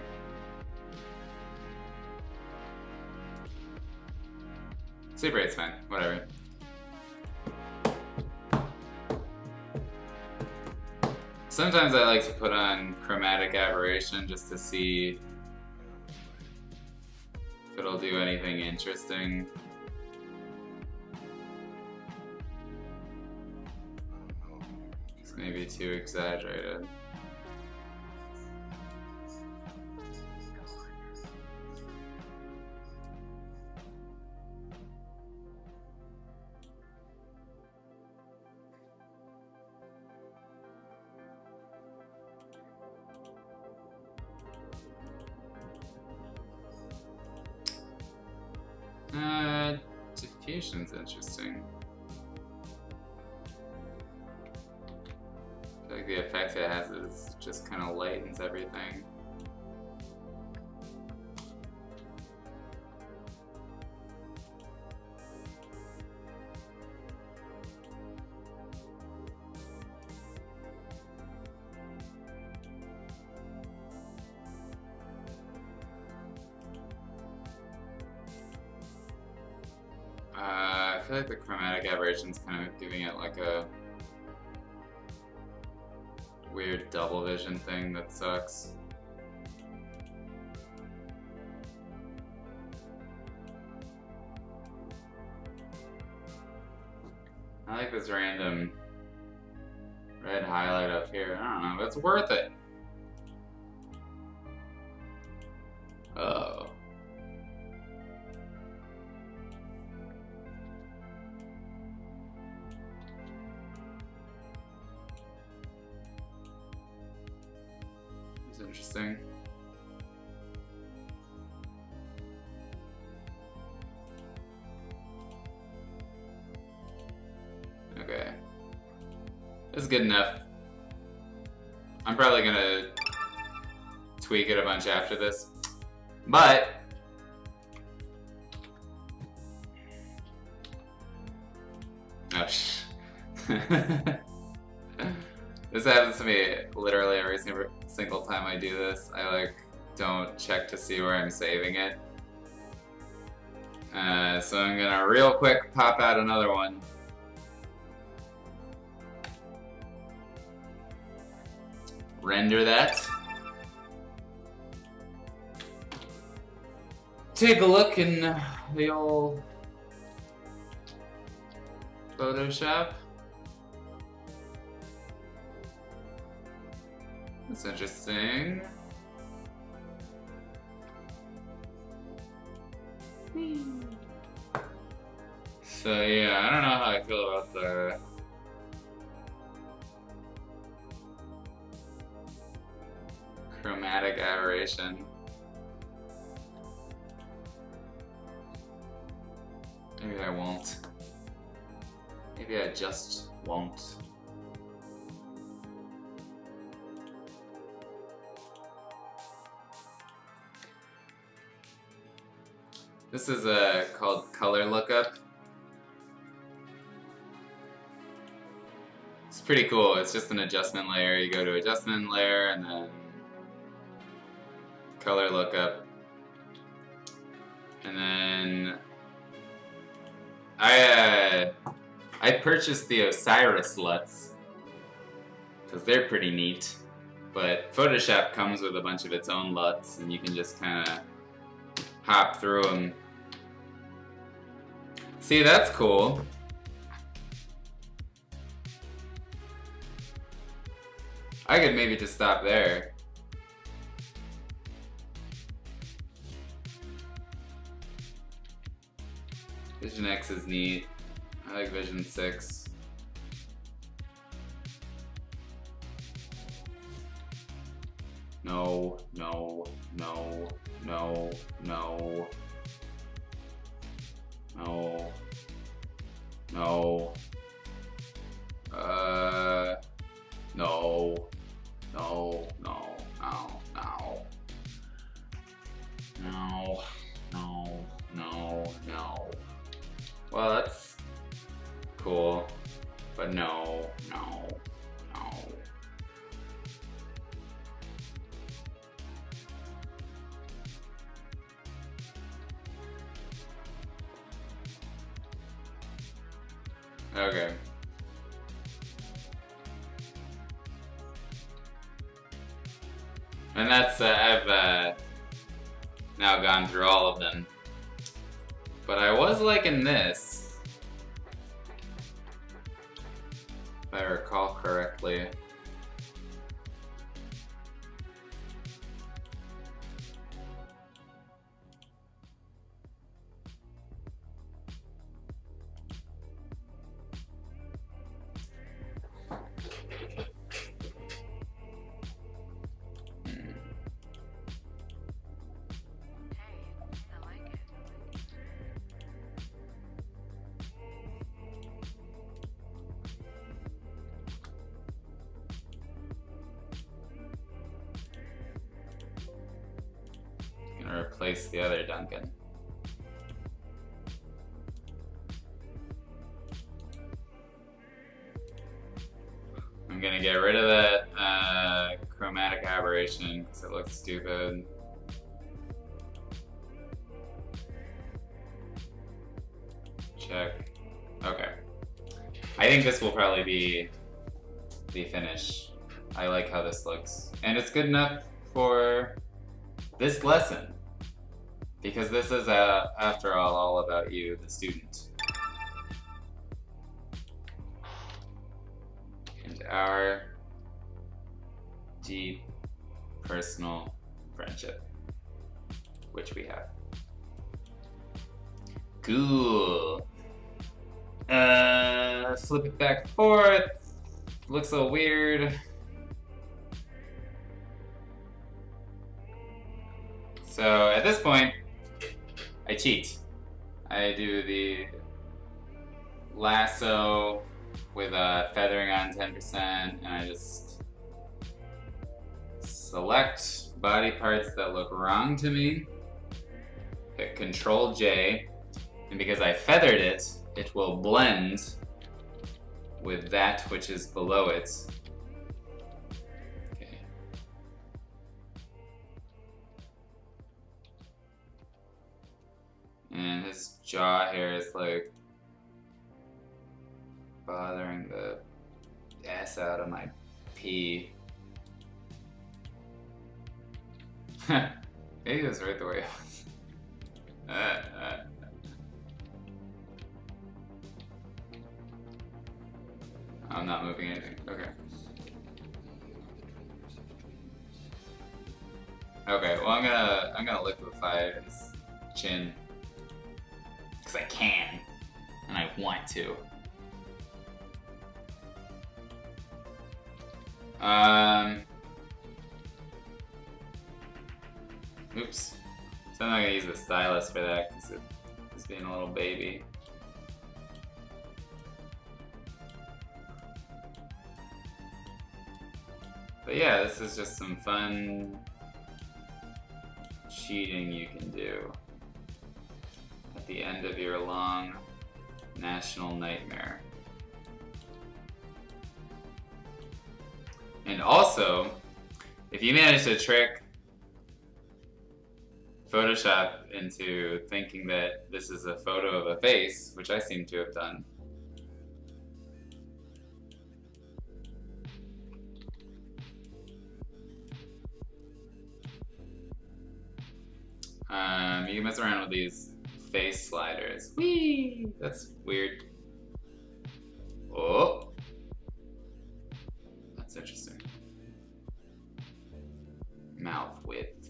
Super eight's fine, whatever. Sometimes I like to put on chromatic aberration just to see if it'll do anything interesting. It's maybe too exaggerated. Diffusion's interesting. I feel like the effect it has is just kind of lightens everything. I feel like the chromatic aberration's kind of giving it like a weird double vision thing that sucks. I like this random red highlight up here. I don't know, but it's worth it. Oh. Interesting. Okay. This is good enough. I'm probably gonna tweak it a bunch after this. But oh sh this happens to me literally every single single time I do this. I like don't check to see where I'm saving it. Uh, so I'm gonna real quick pop out another one. Render that. Take a look in the old Photoshop. That's interesting. So yeah, I don't know how I feel about the chromatic aberration. Maybe I won't. Maybe I just won't. This is uh, called Color Lookup. It's pretty cool. It's just an adjustment layer. You go to adjustment layer and then Color Lookup. And then I uh, I purchased the Osiris L U Ts because they're pretty neat. But Photoshop comes with a bunch of its own L U Ts, and you can just kind of hop through them. See, that's cool. I could maybe just stop there. Vision X is neat. I like Vision six. No, no, no, no, no. No. No. Uh. No. No. No. No. No. No. No. No. No. Well, that's cool. But no. No. No. Okay. And that's, uh, I've uh, now gone through all of them. But I was liking this, if I recall correctly. replace the other Duncan. I'm gonna get rid of that uh, chromatic aberration because it looks stupid. Check. Okay. I think this will probably be the finish. I like how this looks. And it's good enough for this lesson. Because this is, uh, after all, all about you, the student. And our deep personal friendship, which we have. Cool. Uh, flip it back and forth. Looks a little weird. So at this point, I cheat. I do the lasso with a feathering on ten percent, and I just select body parts that look wrong to me, hit Control J, and because I feathered it, it will blend with that which is below it. Okay. And his jaw hair is like bothering the ass out of my pee. Maybe it was right the way it was. Uh, uh. I'm not moving anything. Okay. Okay, well I'm gonna I'm gonna liquefy his chin. Cause I can. And I want to. Um Oops. So I'm not gonna use the stylus for that because it is being a little baby. But yeah, this is just some fun cheating you can do at the end of your long national nightmare. And also, if you manage to trick Photoshop into thinking that this is a photo of a face, which I seem to have done, Um, you can mess around with these face sliders. Whee! That's weird. Oh! That's interesting. Mouth width.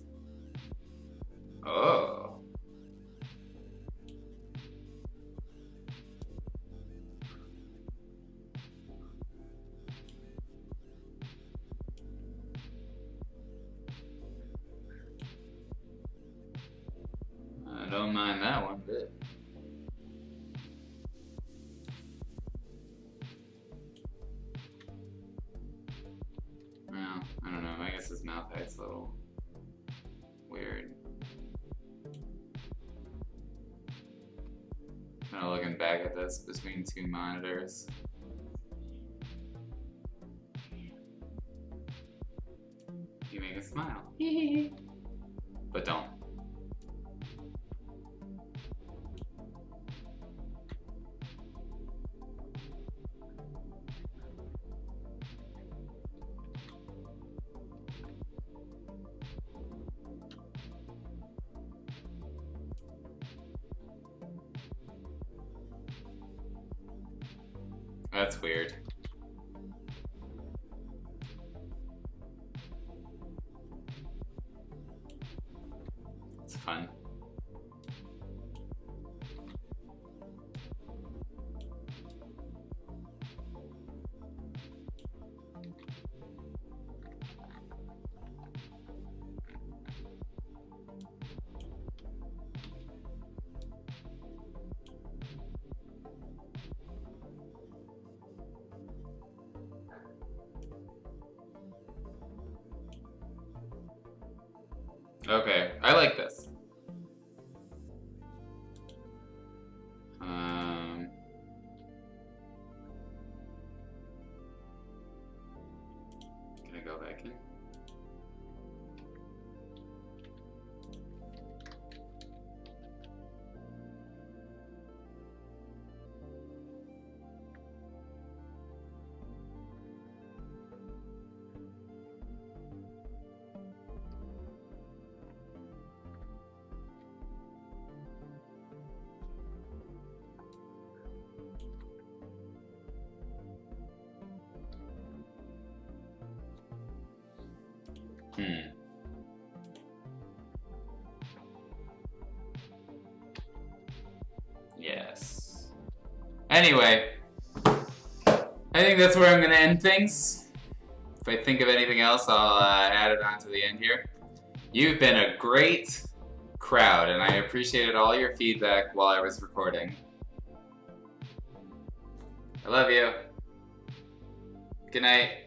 Oh! I don't mind that one bit. Well, I don't know. I guess his mouth height's a little weird. Kind of looking back at this between two monitors. You make a smile. But don't. That's weird. It's fun. Okay, I like this. go back in. Hmm. Yes. Anyway, I think that's where I'm gonna end things. If I think of anything else, I'll uh, add it on to the end here. You've been a great crowd, and I appreciated all your feedback while I was recording. I love you. Good night.